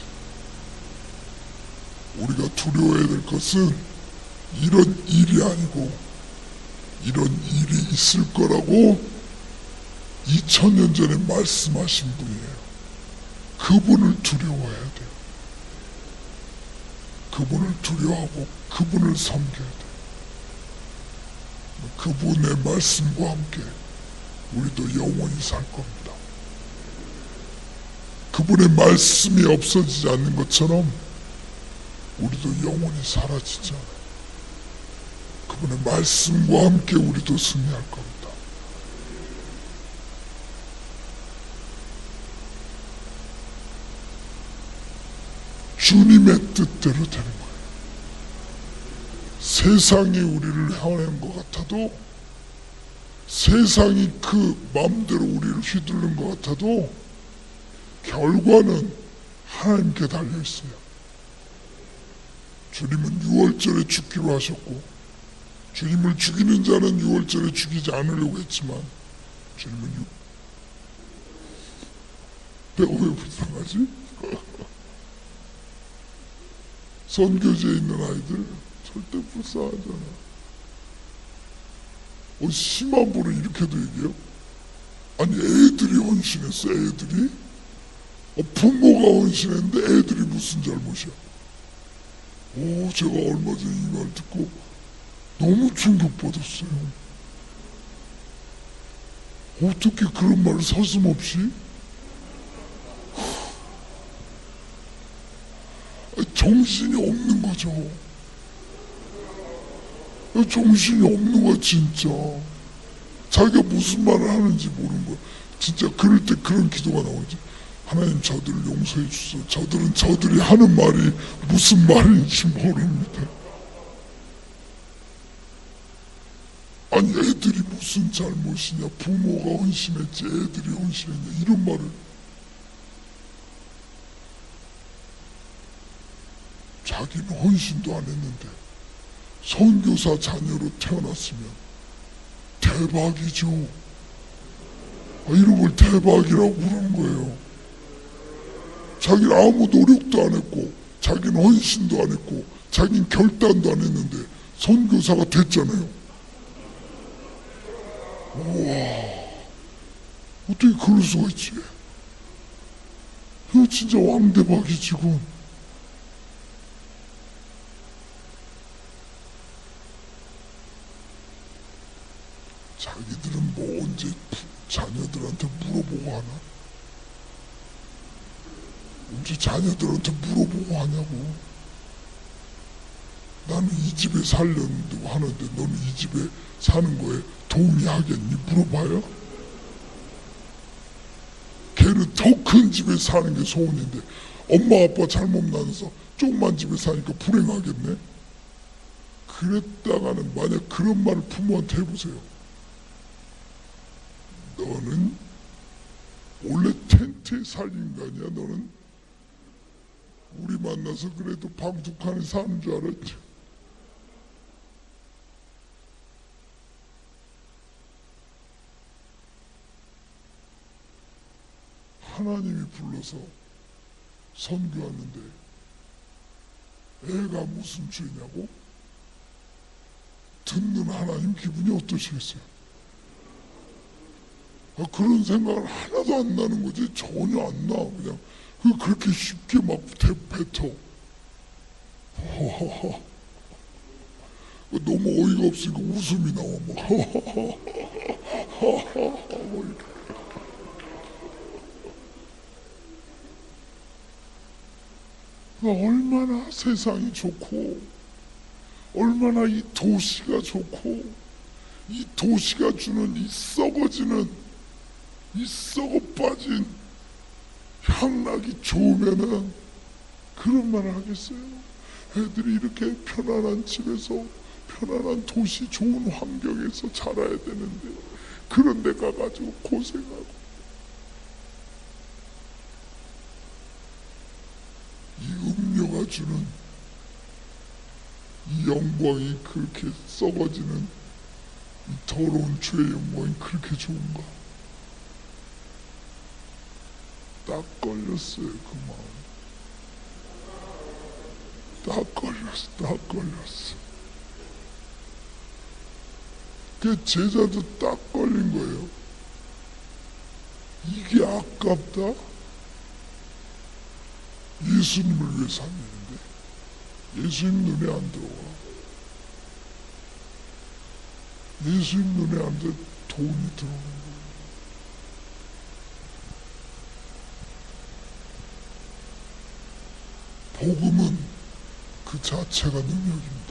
우리가 두려워해야 될 것은 이런 일이 아니고 이런 일이 있을 거라고 2000년 전에 말씀하신 분이에요. 그분을 두려워해야 돼요. 그분을 두려워하고 그분을 섬겨야 돼요. 그분의 말씀과 함께 우리도 영원히 살 겁니다. 그분의 말씀이 없어지지 않는 것처럼 우리도 영원히 사라지지 않아요. 그분의 말씀과 함께 우리도 승리할 겁니다. 주님의 뜻대로 되는 거예요. 세상이 우리를 향하는 것 같아도, 세상이 그 마음대로 우리를 휘두르는 것 같아도 결과는 하나님께 달려 있어요. 주님은 6월절에 죽기로 하셨고 주님을 죽이는 자는 유월절에 죽이지 않으려고 했지만 주님은 내가 왜 불쌍하지? 선교지에 있는 아이들 절대 불쌍하잖아. 심한 분은 이렇게도 얘기해요. 아니 애들이 헌신했어. 애들이 부모가 헌신했는데 애들이 무슨 잘못이야. 제가 얼마 전에 이 말 듣고 너무 충격받았어요. 어떻게 그런 말을 서슴없이? 정신이 없는 거죠. 정신이 없는 거야 진짜. 자기가 무슨 말을 하는지 모르는 거야. 진짜 그럴 때 그런 기도가 나오지. 하나님 저들을 용서해 주소. 저들은 저들이 하는 말이 무슨 말인지 모릅니다. 아니 애들이 무슨 잘못이냐. 부모가 헌신했지 애들이 헌신했냐. 이런 말을. 자기는 헌신도 안 했는데 선교사 자녀로 태어났으면 대박이죠. 이런 걸 대박이라고 부르는 거예요. 자기는 아무 노력도 안 했고 자기는 헌신도 안 했고 자기는 결단도 안 했는데 선교사가 됐잖아요. 우와, 어떻게 그럴 수가 있지? 이거 진짜 왕대박이지. 그건 자기들은 뭐 언제 자녀들한테 물어보고 하나? 언제 자녀들한테 물어보고 하냐고. 나는 이 집에 살려고 하는데 너는 이 집에 사는 거에 동의하겠니? 물어봐요? 걔는 더 큰 집에 사는 게 소원인데 엄마 아빠 잘못 나서 조그만 집에 사니까 불행하겠네? 그랬다가는 만약 그런 말을 부모한테 해보세요. 너는 원래 텐트에 살 인간이야. 너는 우리 만나서 그래도 방 두 칸에 사는 줄 알았지. 하나님이 불러서 선교하는데 애가 무슨 죄냐고? 듣는 하나님 기분이 어떠시겠어요? 그런 생각은 하나도 안 나는 거지. 전혀 안 나. 그냥 그렇게 쉽게 막 뱉어. 너무 어이가 없으니까 웃음이 나와. 막 얼마나 세상이 좋고 얼마나 이 도시가 좋고 이 도시가 주는 이 썩어지는 이 썩어 빠진 향락이 좋으면은 그런 말을 하겠어요? 애들이 이렇게 편안한 집에서 편안한 도시 좋은 환경에서 자라야 되는데 그런 데 가가지고 고생하고 이 음료가 주는 이 영광이 그렇게 썩어지는 이 더러운 죄의 영광이 그렇게 좋은가? 딱 걸렸어요. 그 마음 딱 걸렸어. 그 제자도 딱 걸린 거예요. 이게 아깝다? 예수님을 위해 살리는데 예수님 눈에 안 들어와. 예수님 눈에 안 들어. 돈이 들어오는 거예요. 복음은 그 자체가 능력입니다.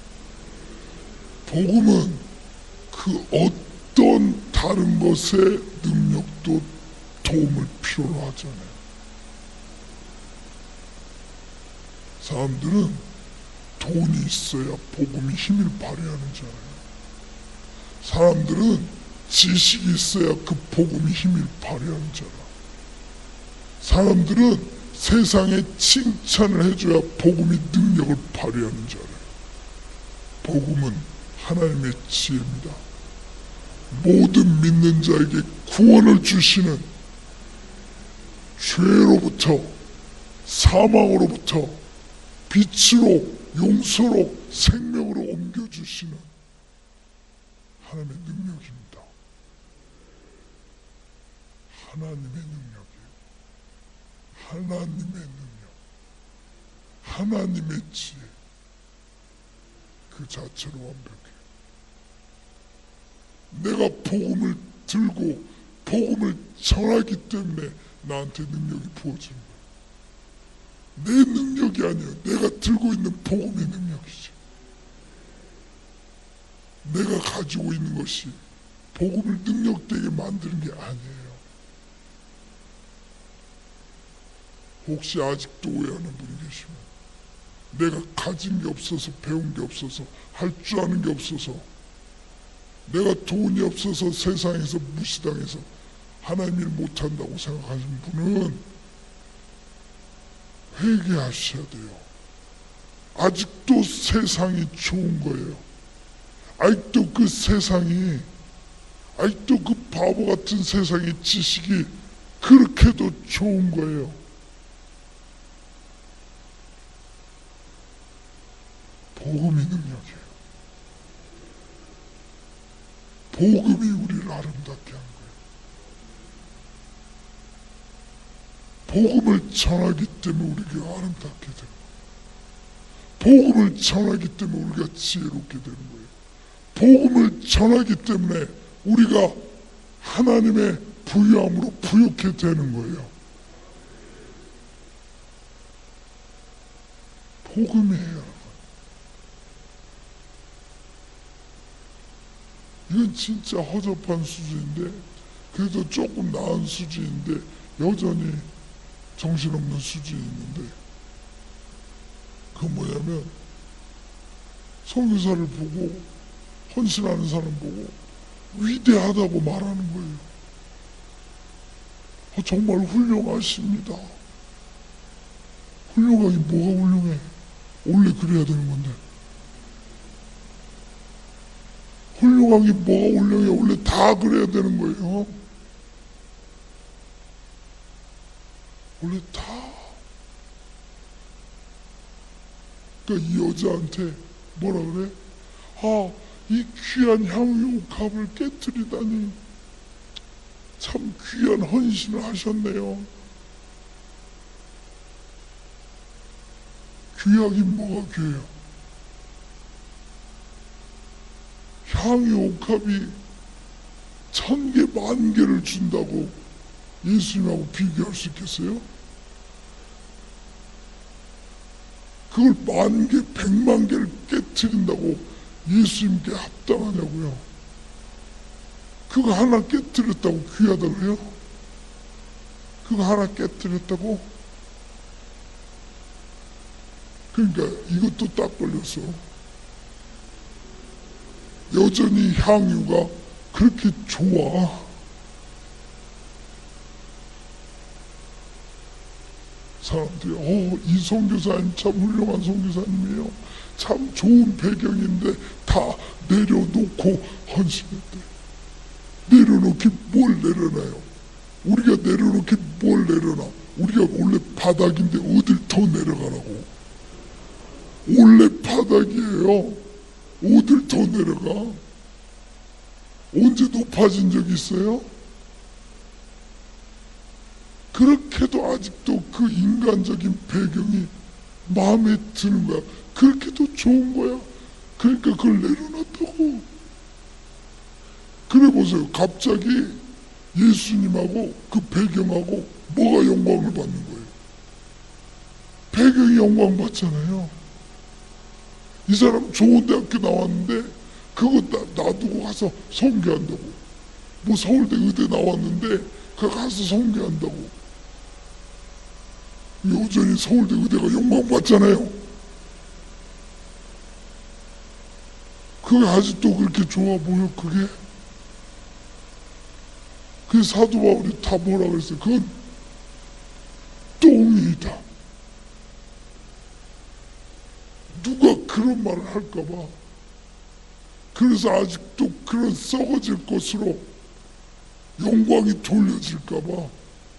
복음은 그 어떤 다른 것의 능력도 도움을 필요로 하잖아요. 사람들은 돈이 있어야 복음이 힘을 발휘하는 줄 알아요. 사람들은 지식이 있어야 그 복음이 힘을 발휘하는 줄 알아요. 사람들은 세상에 칭찬을 해줘야 복음이 능력을 발휘하는 줄 알아요. 복음은 하나님의 지혜입니다. 모든 믿는 자에게 구원을 주시는, 죄로부터 사망으로부터 빛으로, 용서로, 생명으로 옮겨주시는 하나님의 능력입니다. 하나님의 능력이에요. 하나님의 능력, 하나님의 지혜, 그 자체로 완벽해요. 내가 복음을 들고 복음을 전하기 때문에 나한테 능력이 부어지는 거예요. 내 능력이 아니에요. 내가 들고 있는 복음의 능력이죠. 내가 가지고 있는 것이 복음을 능력되게 만드는 게 아니에요. 혹시 아직도 오해하는 분이 계시면, 내가 가진 게 없어서, 배운 게 없어서, 할 줄 아는 게 없어서, 내가 돈이 없어서 세상에서 무시당해서 하나님 일 못한다고 생각하시는 분은 회개하셔야 돼요. 아직도 세상이 좋은 거예요. 아직도 그 세상이, 아직도 그 바보 같은 세상의 지식이 그렇게도 좋은 거예요. 복음이 능력이에요. 복음이 우리를 아름답게 한 거예요. 복음을 전하기 때문에 우리가 아름답게 되는 거예요. 복음을 전하기 때문에 우리가 지혜롭게 되는 거예요. 복음을 전하기 때문에 우리가 하나님의 부유함으로 부욕해 되는 거예요. 복음이에요. 이건 진짜 허접한 수준인데, 그래도 조금 나은 수준인데 여전히 정신없는 수준이 있는데, 그건 뭐냐면 선교사를 보고 헌신하는 사람 보고 위대하다고 말하는 거예요. 정말 훌륭하십니다. 훌륭하기 뭐가 훌륭해? 원래 그래야 되는 건데. 훌륭하기 뭐가 훌륭해? 원래 다 그래야 되는 거예요. 원래 다. 그러니까 이 여자한테 뭐라 그래? 이 귀한 향유옥합을 깨뜨리다니 참 귀한 헌신을 하셨네요. 귀하긴 뭐가 귀해요? 향유옥합이 1000개, 10,000개를 준다고 예수님하고 비교할 수 있겠어요? 그걸 10,000개, 1,000,000개를 깨뜨린다고 예수님께 합당하냐고요? 그거 하나 깨뜨렸다고 귀하다 그래요? 그거 하나 깨뜨렸다고? 그러니까 이것도 딱 걸렸어. 여전히 향유가 그렇게 좋아. 사람들이 이 선교사님 참 훌륭한 선교사님이에요. 참 좋은 배경인데 다 내려놓고 헌신했대. 내려놓기 뭘 내려놔요? 우리가 내려놓기 뭘 내려놔? 우리가 원래 바닥인데 어딜 더 내려가라고? 원래 바닥이에요. 어딜 더 내려가? 언제 높아진 적 있어요? 그렇게도 아직도 그 인간적인 배경이 마음에 드는 거야. 그렇게도 좋은 거야. 그러니까 그걸 내려놨다고. 그래 보세요. 갑자기 예수님하고 그 배경하고 뭐가 영광을 받는 거예요? 배경이 영광 받잖아요. 이 사람 좋은 대학교 나왔는데 그거 놔두고 가서 선교한다고. 뭐 서울대 의대 나왔는데 그거 가서 선교한다고. 여전히 서울대 의대가 영광 받잖아요. 그게 아직도 그렇게 좋아 보여? 그게? 그 사도 바울이 다 뭐라 그랬어요? 그건 똥이다. 누가 그런 말을 할까봐 그래서 아직도 그런 썩어질 것으로 영광이 돌려질까봐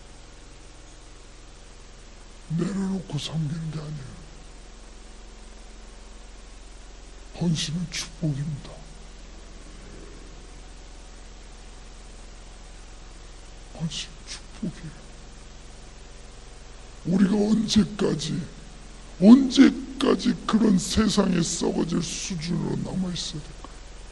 내려놓고 섬기는 게 아니에요. 헌신은 축복입니다. 헌신 축복이에요. 우리가 언제까지 그런 세상에 썩어질 수준으로 남아있어야 될까요?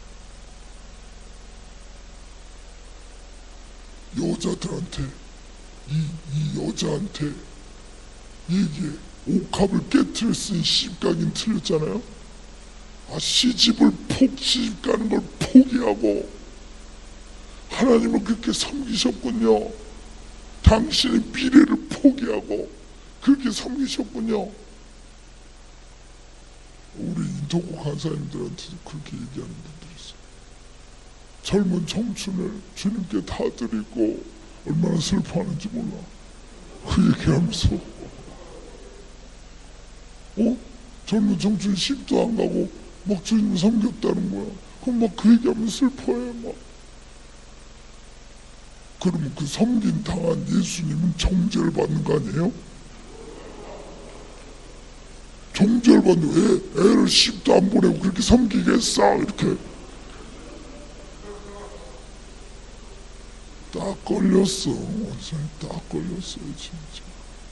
여자들한테 이 여자한테 얘기해. 옥합을 깨트릴 수 있는 시집가긴 틀렸잖아요. 시집 가는 걸 포기하고 하나님을 그렇게 섬기셨군요. 당신의 미래를 포기하고 그렇게 섬기셨군요. 우리 인터고 간사님들한테도 그렇게 얘기하는 분들이 있어요. 젊은 청춘을 주님께 다 드리고 얼마나 슬퍼하는지 몰라. 그 얘기하면서 젊은 청춘 10도 안 가고 막 주님을 섬겼다는 거야. 그럼 막 그 얘기하면 슬퍼해. 막 그러면 그 섬긴 당한 예수님은 정죄를 받는 거 아니에요? 정죄를 받는데 왜 애를 10도 안 보내고 그렇게 섬기겠어? 이렇게 딱 걸렸어. 원수님 딱 걸렸어요. 진짜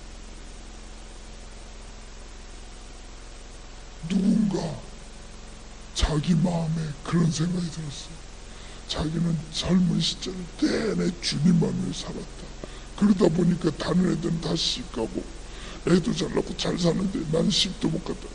누군가 자기 마음에 그런 생각이 들었어요. 자기는 젊은 시절 내내 주님만 위해 살았다. 그러다 보니까 다른 애들은 다 시집가고 애도 잘 낳고 잘 사는데 나는 시집도 못 갔다.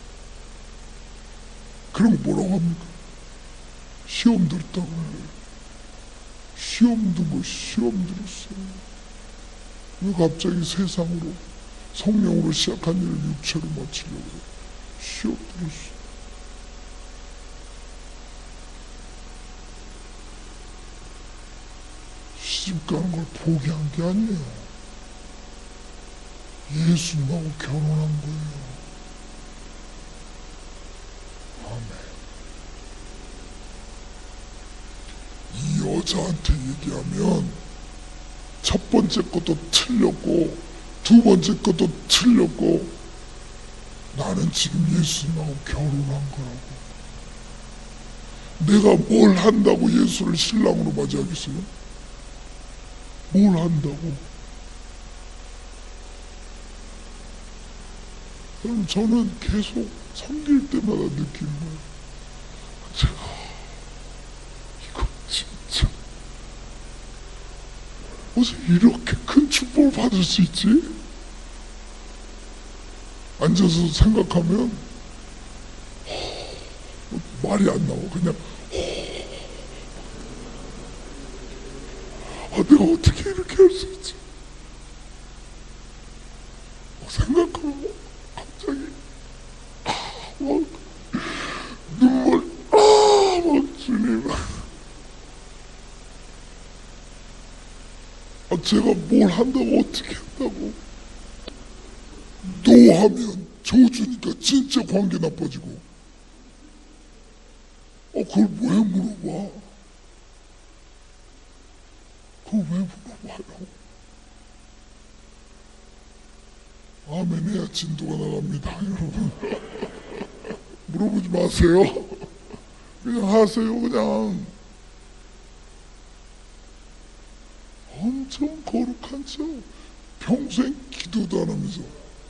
그럼 뭐라고 합니까? 시험 들었다고 해요. 시험도 뭐 시험 들었어요. 왜 갑자기 세상으로 성령으로 시작한 일을 육체로 마치려고 해요? 시험 들었어요. 시집 가는 걸 포기한 게 아니에요. 예수님하고 결혼한 거예요. 아멘. 이 여자한테 얘기하면 첫 번째 것도 틀렸고 두 번째 것도 틀렸고 나는 지금 예수님하고 결혼한 거라고. 내가 뭘 한다고 예수를 신랑으로 맞이하겠어요? 뭘 한다고? 그럼 저는 계속 섬길 때마다 느끼는 거예요. 제가 이거 진짜 어떻게 이렇게 큰 축복을 받을 수 있지? 앉아서 생각하면 말이 안 나와. 그냥 내가 어떻게 이렇게 할 수 있지? 생각하면 갑자기 막 눈물 막 주님 제가 뭘 한다고 어떻게 한다고 노하면 저주니까 진짜 관계 나빠지고 그걸 왜 물어봐? 그걸 왜 물어봐요? 아멘 해야 진도가 나갑니다. 여러분 물어보지 마세요. 그냥 하세요. 그냥 엄청 거룩한 척 평생 기도도 안 하면서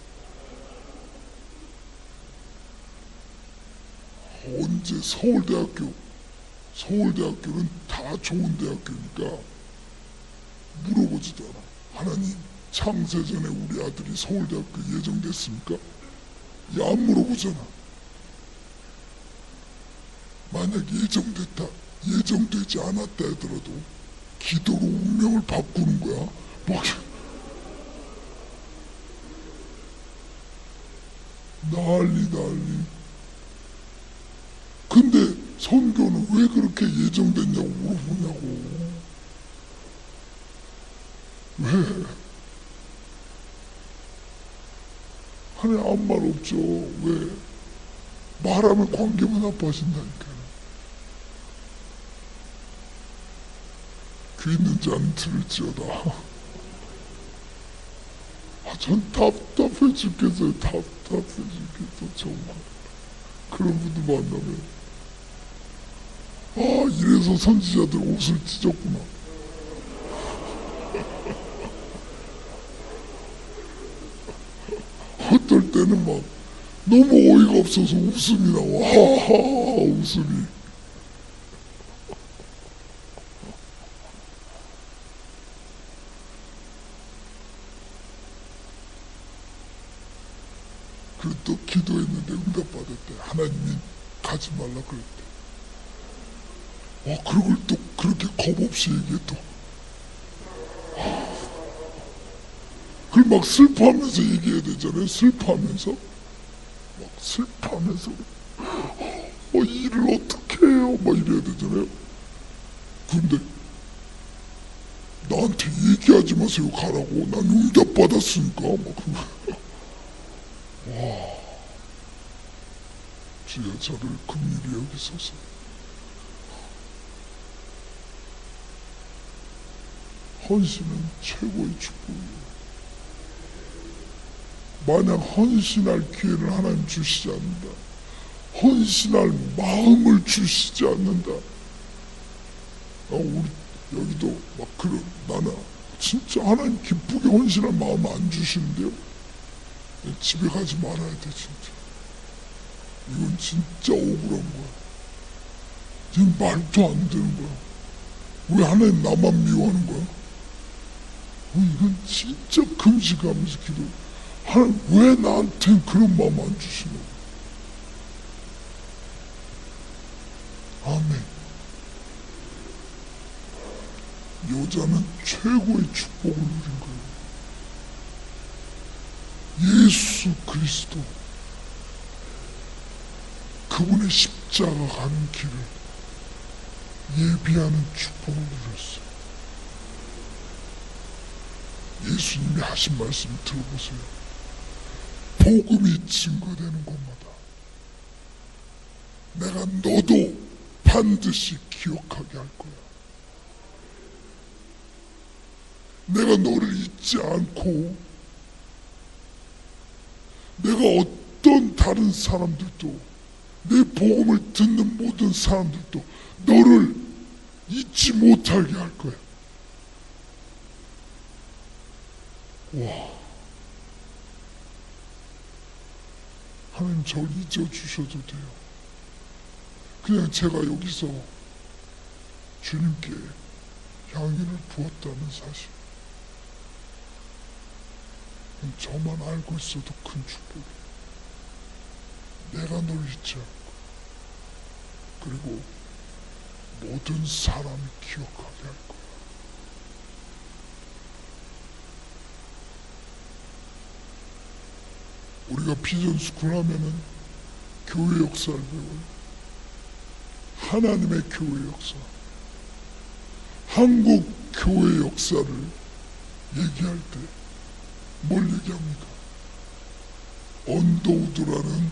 언제 서울대학교는 다 좋은 대학교니까 물어보지도 않아. 하나님 창세전에 우리 아들이 서울대학교 예정됐습니까? 안 물어보잖아. 만약 예정되지 않았다 하더라도 기도로 운명을 바꾸는 거야. 막 난리. 근데 선교는 왜 그렇게 예정됐냐고 물어보냐고. 왜? 하나님 아무 말 없죠. 왜? 말하면 관계만 나빠진다니까. 귀 있는 자는 들을지어다. 전 답답해 죽겠어요. 답답해 죽겠어. 정말 그런 분들 만나면 이래서 선지자들 옷을 찢었구나. 어떨 때는 막 너무 어이가 없어서 웃음이 나와. 하하하 웃음이. 그리고 또 기도했는데 응답받았대. 하나님이 가지 말라 그랬대. 그걸 또 그렇게 겁없이 얘기해 또. 그걸 막 슬퍼하면서 얘기해야 되잖아요. 슬퍼하면서. 막 슬퍼하면서. 이 일을 어떻게 해요? 막 이래야 되잖아요. 근데 나한테 얘기하지 마세요. 가라고. 난 응답받았으니까. 막 그거. 주여 저를 긍휼히 여기소서. 헌신은 최고의 축복이에요. 만약 헌신할 기회를 하나님 주시지 않는다, 헌신할 마음을 주시지 않는다, 우리 여기도 막 그런, 나는 진짜 하나님 기쁘게 헌신할 마음 안 주시는데요. 집에 가지 말아야 돼. 진짜 이건 진짜 억울한 거야. 지금 말도 안 되는 거야. 왜 하나님 나만 미워하는 거야? 이건 진짜 금식하면서 기도. 하나님 왜 나한텐 그런 마음 안 주시냐고. 아멘. 여자는 최고의 축복을 누린 거예요. 예수 그리스도, 그분의 십자가 가는 길을 예비하는 축복을 누렸어요. 예수님이 하신 말씀 들어보세요. 복음이 증거되는 곳마다 내가 너도 반드시 기억하게 할 거야. 내가 너를 잊지 않고, 내가 어떤 다른 사람들도, 내 복음을 듣는 모든 사람들도 너를 잊지 못하게 할 거야. 와, 하나님 저를 잊어주셔도 돼요. 그냥 제가 여기서 주님께 향기를 부었다는 사실, 저만 알고 있어도 큰 축복이에요. 내가 널 잊지 않고, 그리고 모든 사람이 기억하게 할 거야. 우리가 비전스쿨 하면은 교회 역사를 배워요. 하나님의 교회 역사, 한국 교회 역사를 얘기할 때 뭘 얘기합니까? 언더우드라는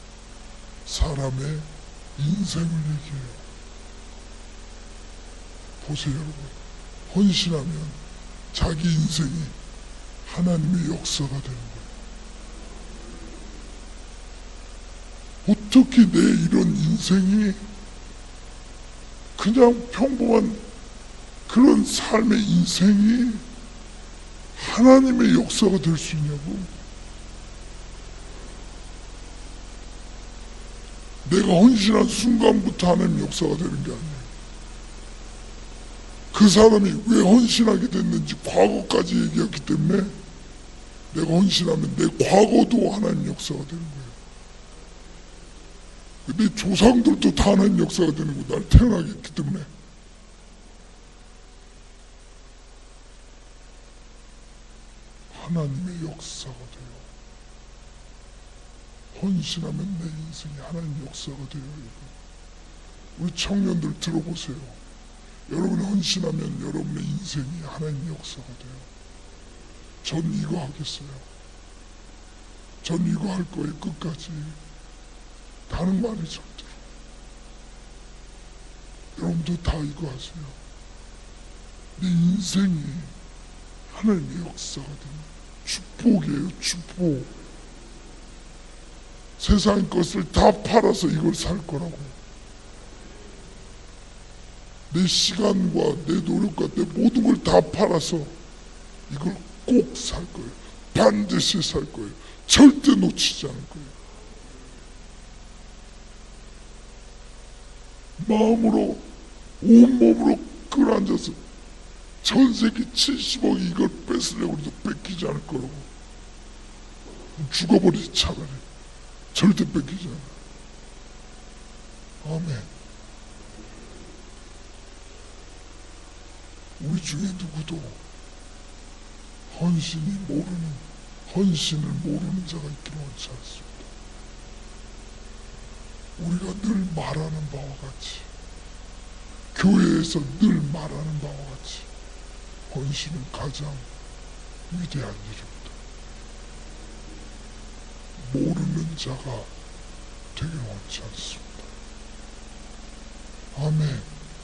사람의 인생을 얘기해요. 보세요 여러분, 헌신하면 자기 인생이 하나님의 역사가 되는 거예요. 어떻게 내 이런 인생이 그냥 평범한 그런 삶의 인생이 하나님의 역사가 될 수 있냐고. 내가 헌신한 순간부터 하나님의 역사가 되는 게 아니에요. 그 사람이 왜 헌신하게 됐는지 과거까지 얘기했기 때문에 내가 헌신하면 내 과거도 하나님 역사가 되는 거예요. 내 조상들도 다 하나님 역사가 되는 거예요. 날 태어나게 했기 때문에. 하나님의 역사가 돼요. 헌신하면 내 인생이 하나님의 역사가 돼요. 우리 청년들 들어보세요. 여러분이 헌신하면 여러분의 인생이 하나님의 역사가 돼요. 전 이거 하겠어요. 전 이거 할 거예요. 끝까지. 다른 말이 절대로. 여러분도 다 이거 하세요. 내 인생이 하나님의 역사가 되는 축복이에요. 축복. 세상 것을 다 팔아서 이걸 살 거라고. 내 시간과 내 노력과 내 모든 걸 다 팔아서 이걸 꼭 살 거예요. 반드시 살 거예요. 절대 놓치지 않을 거예요. 마음으로 온몸으로 끌어앉아서 전 세계 70억이 이걸 뺏으려고 해도 뺏기지 않을 거라고. 죽어버리지 차라리. 절대 뺏기지 않아. 아멘. 우리 중에 누구도 헌신을 모르는 자가 있기를 원치 않습니다. 우리가 늘 말하는 바와 같이, 교회에서 늘 말하는 바와 같이 헌신은 가장 위대한 일입니다. 모르는 자가 되길 원치 않습니다. 아멘.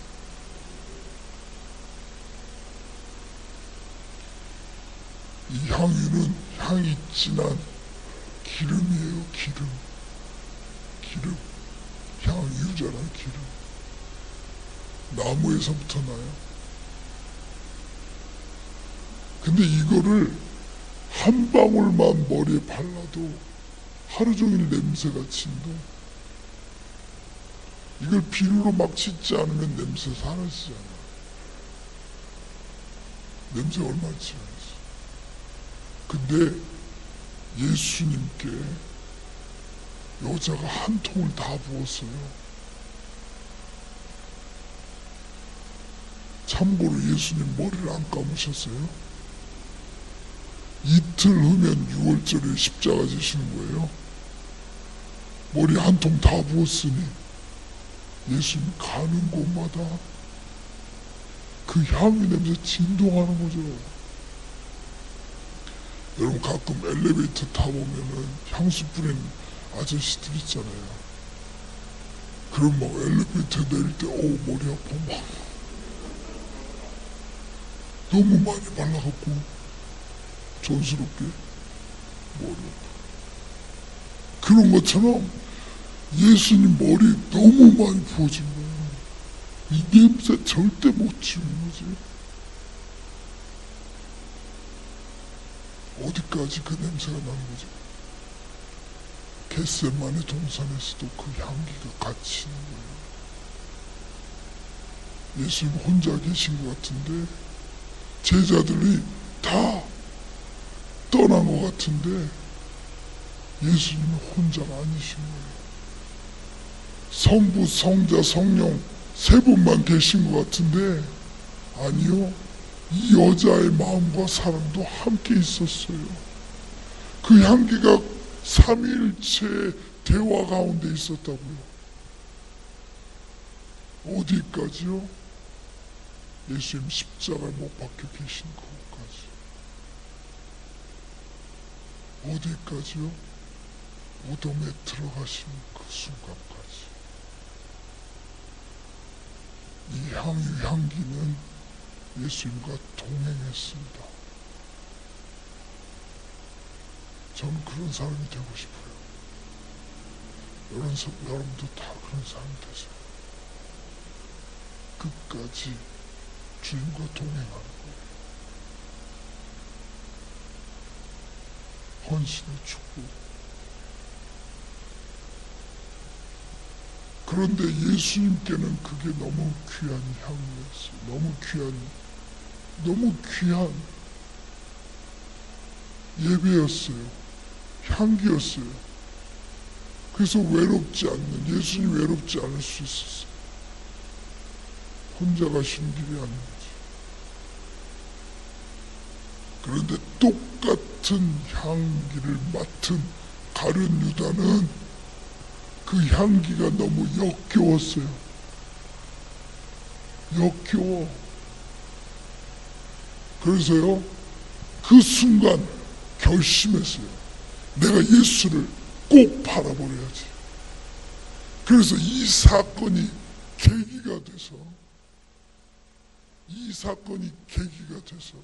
이 향유는 향이 진한 기름이에요. 기름. 향 유자란 기름. 나무에서부터 나요. 근데 이거를 한 방울만 머리에 발라도 하루 종일 냄새가 진다. 이걸 비누로 막 씻지 않으면 냄새 사라지잖아. 냄새 얼마나 진하지. 근데 예수님께 여자가 한 통을 다 부었어요. 참고로 예수님 머리를 안 감으셨어요. 이틀 후면 6월절에 십자가 지시는 거예요. 머리 한 통 다 부었으니 예수님 가는 곳마다 그 향이 냄새 진동하는 거죠. 여러분 가끔 엘리베이터 타보면은 향수 뿌린 아저씨들 있잖아요. 그럼 막 엘리베이터 내릴 때 머리 아파 막 너무 많이 발라갖고 촌스럽게 머리 아파. 그런 것처럼 예수님 머리 너무 많이 부어진 거예요. 이 냄새 절대 못 지우는 거지. 어디까지 그 냄새가 나는 거죠? 겟세마네 동산에서도 그 향기가 같이 있는 거예요. 예수님 혼자 계신 것 같은데 제자들이 다 떠난 것 같은데 예수님은 혼자가 아니신 거예요. 성부, 성자, 성령 세 분만 계신 것 같은데 아니요. 이 여자의 마음과 사랑도 함께 있었어요. 그 향기가 삼위일체의 대화 가운데 있었다고요. 어디까지요? 예수님 십자가에 못 박혀 계신 그곳까지. 어디까지요? 무덤에 들어가시는 그 순간까지. 이 향기는 예수님과 동행했습니다. 저는 그런 사람이 되고 싶어요. 여러분도 다 그런 사람이 되세요. 끝까지 주님과 동행하는 거예요. 헌신의 축복. 그런데 예수님께는 그게 너무 귀한 향이었어요. 너무 귀한 예배였어요. 향기였어요. 그래서 예수님 외롭지 않을 수 있었어요. 혼자 가시는 길이 아닌 거지. 그런데 똑같은 향기를 맡은 가룟 유다는 그 향기가 너무 역겨웠어요. 역겨워. 그래서요, 그 순간 결심했어요. 내가 예수를 꼭 팔아버려야지. 그래서 이 사건이 계기가 돼서 이 사건이 계기가 돼서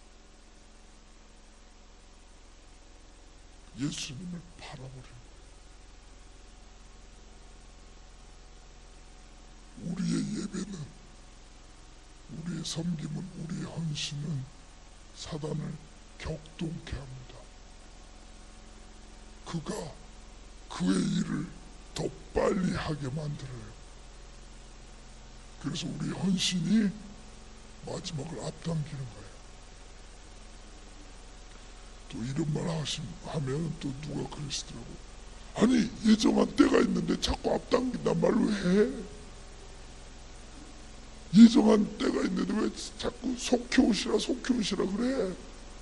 예수님을 팔아버린 거예요. 우리의 예배는, 우리의 섬김은, 우리의 헌신은 사단을 격동케 합니다. 그가 그의 일을 더 빨리 하게 만들어요. 그래서 우리 헌신이 마지막을 앞당기는 거예요. 또 이런 말 하면 또 누가 그러시더라고. 아니 예정한 때가 있는데 자꾸 앞당긴단 말 왜 해? 예정한 때가 있는데 왜 자꾸 속히 오시라 그래?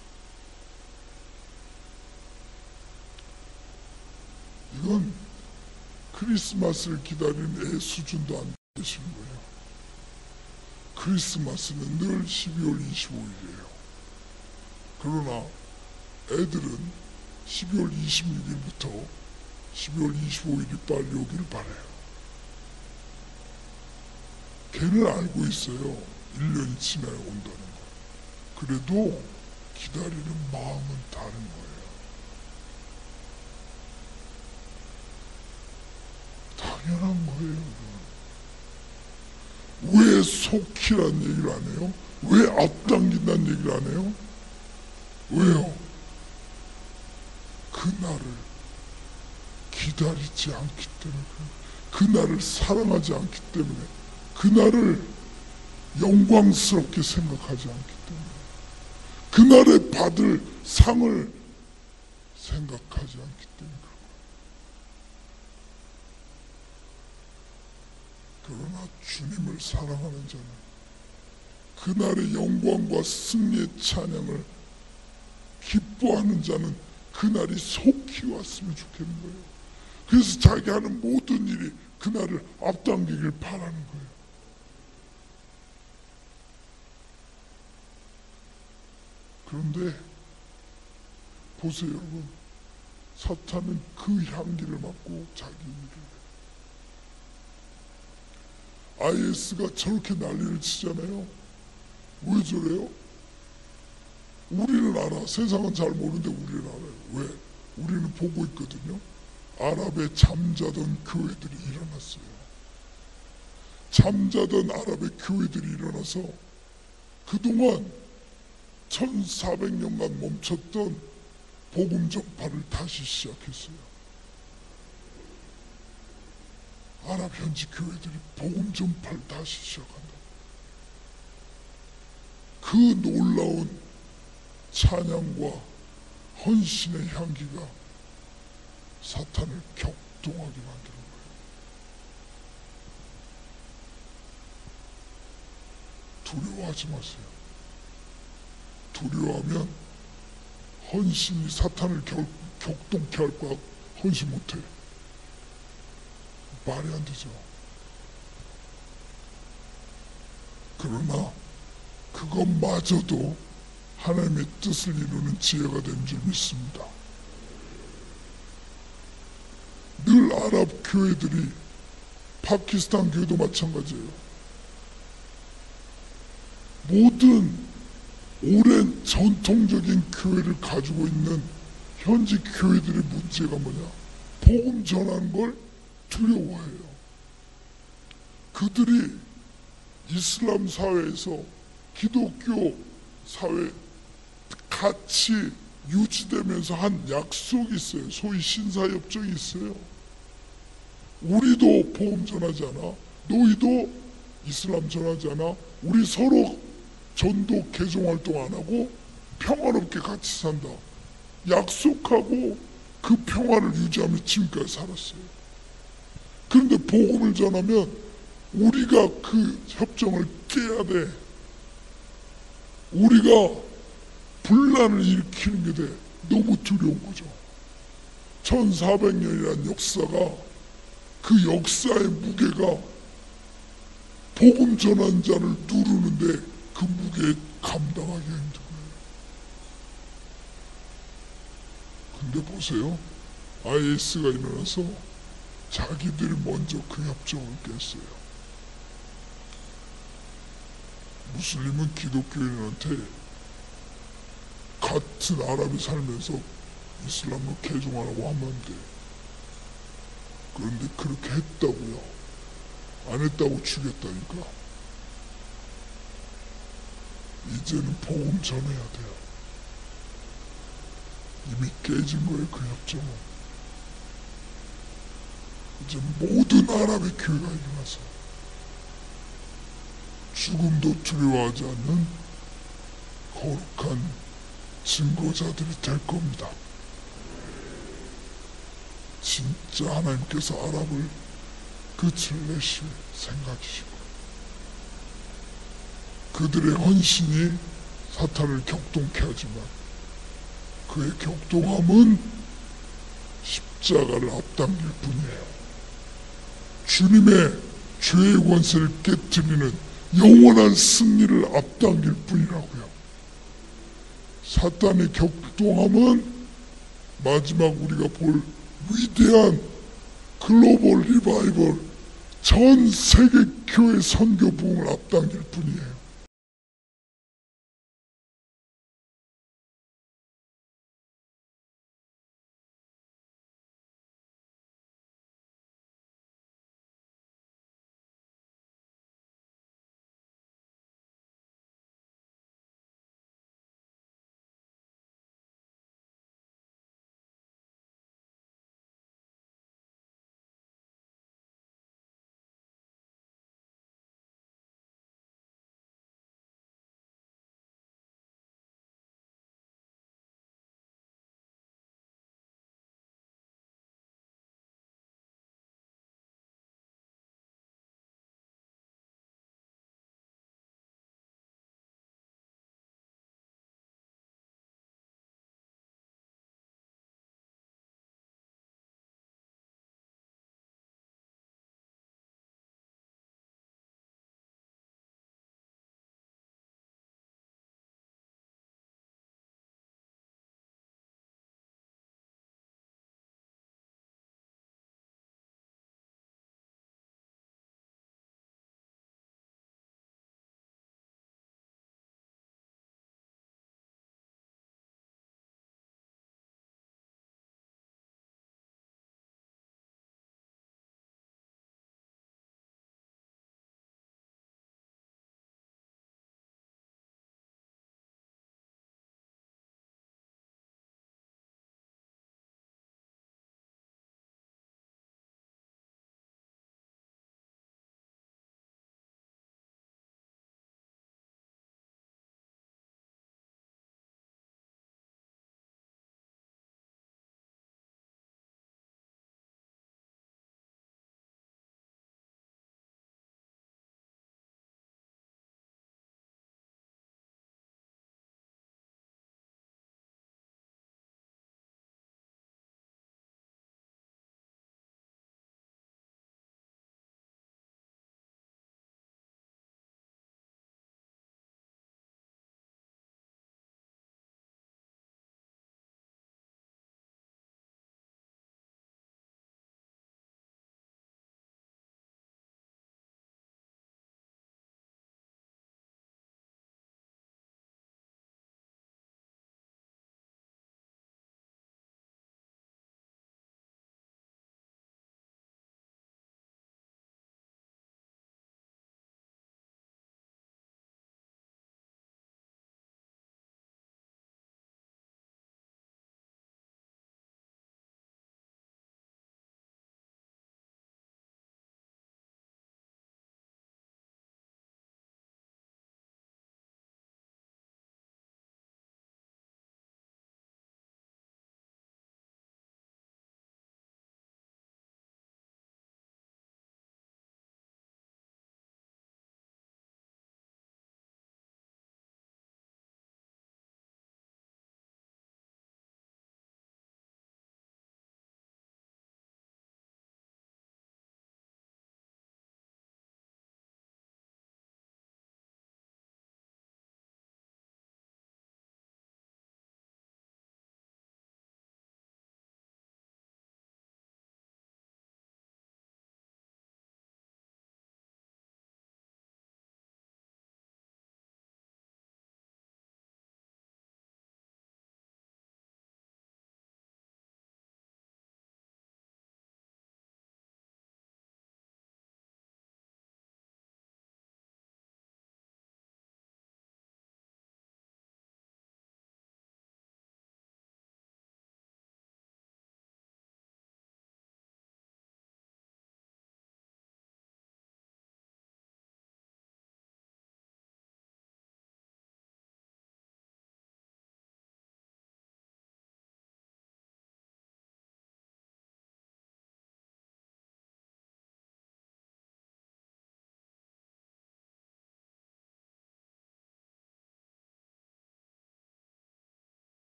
이건 크리스마스를 기다리는 애 수준도 안 되시는 거예요. 크리스마스는 늘 12월 25일이에요. 그러나 애들은 12월 26일부터 12월 25일이 빨리 오기를 바라요. 걔는 알고 있어요. 1년이 지나야 온다는 거. 그래도 기다리는 마음은 다른 거예요. 당연한 거예요. 왜 속히란 얘기를 안 해요? 왜 앞당긴다는 얘기를 안 해요? 왜요? 그날을 기다리지 않기 때문에, 그날을 사랑하지 않기 때문에, 그날을 영광스럽게 생각하지 않기 때문에, 그날에 받을 상을 생각하지 않기 때문에 그런 거예요. 그러나 주님을 사랑하는 자는 그날의 영광과 승리의 찬양을 기뻐하는 자는 그날이 속히 왔으면 좋겠는 거예요. 그래서 자기 하는 모든 일이 그날을 앞당기길 바라는 거예요. 그런데 보세요 여러분, 사탄은 그 향기를 맡고 자기 일을 해요. IS가 저렇게 난리를 치잖아요. 왜 저래요? 우리는 알아. 세상은 잘 모르는데 우리는 알아요. 왜? 우리는 보고 있거든요. 아랍에 잠자던 교회들이 일어났어요. 잠자던 아랍의 교회들이 일어나서 그동안 1400년간 멈췄던 복음 전파를 다시 시작했어요. 아랍 현지 교회들이 복음 전파를 다시 시작한다. 그 놀라운 찬양과 헌신의 향기가 사탄을 격동하게 만드는 거예요. 두려워하지 마세요. 두려워하면 헌신이 사탄을 격동케 할 거야. 헌신 못해. 말이 안 되죠. 그러나 그것마저도 하나님의 뜻을 이루는 지혜가 된 줄 믿습니다. 늘 아랍 교회들이, 파키스탄 교회도 마찬가지예요. 모든 오랜 전통적인 교회를 가지고 있는 현지 교회들의 문제가 뭐냐? 복음 전하는 걸 두려워해요. 그들이 이슬람 사회에서 기독교 사회 같이 유지되면서 한 약속이 있어요. 소위 신사협정이 있어요. 우리도 복음 전하잖아. 너희도 이슬람 전하잖아. 우리 서로 전도 개종 활동 안 하고 평화롭게 같이 산다. 약속하고 그 평화를 유지하며 지금까지 살았어요. 그런데 복음을 전하면 우리가 그 협정을 깨야 돼. 우리가 분란을 일으키는 게 돼. 너무 두려운 거죠. 1400년이라는 역사가, 그 역사의 무게가 복음 전하는 자를 누르는데 그 무게에 감당하기가 힘든 거예요. 근데 보세요. IS가 일어나서 자기들이 먼저 그 협정을 깼어요. 무슬림은 기독교인한테 같은 아랍에 살면서 이슬람을 개종하라고 하면 안 돼. 그런데 그렇게 했다고요. 안 했다고 죽였다니까. 이제는 복음 전해야 돼요. 이미 깨진 거예요, 그 협정은. 이제 모든 아랍의 교회가 일어나서 죽음도 두려워하지 않는 거룩한 증거자들이 될 겁니다. 진짜 하나님께서 아랍을 끝을 내실 생각이시고, 그들의 헌신이 사탄을 격동케 하지만 그의 격동함은 십자가를 앞당길 뿐이에요. 주님의 죄의 권세를 깨뜨리는 영원한 승리를 앞당길 뿐이라고요. 사탄의 격동함은 마지막 우리가 볼 위대한 글로벌 리바이벌 전 세계 교회 선교 부흥을 앞당길 뿐이에요.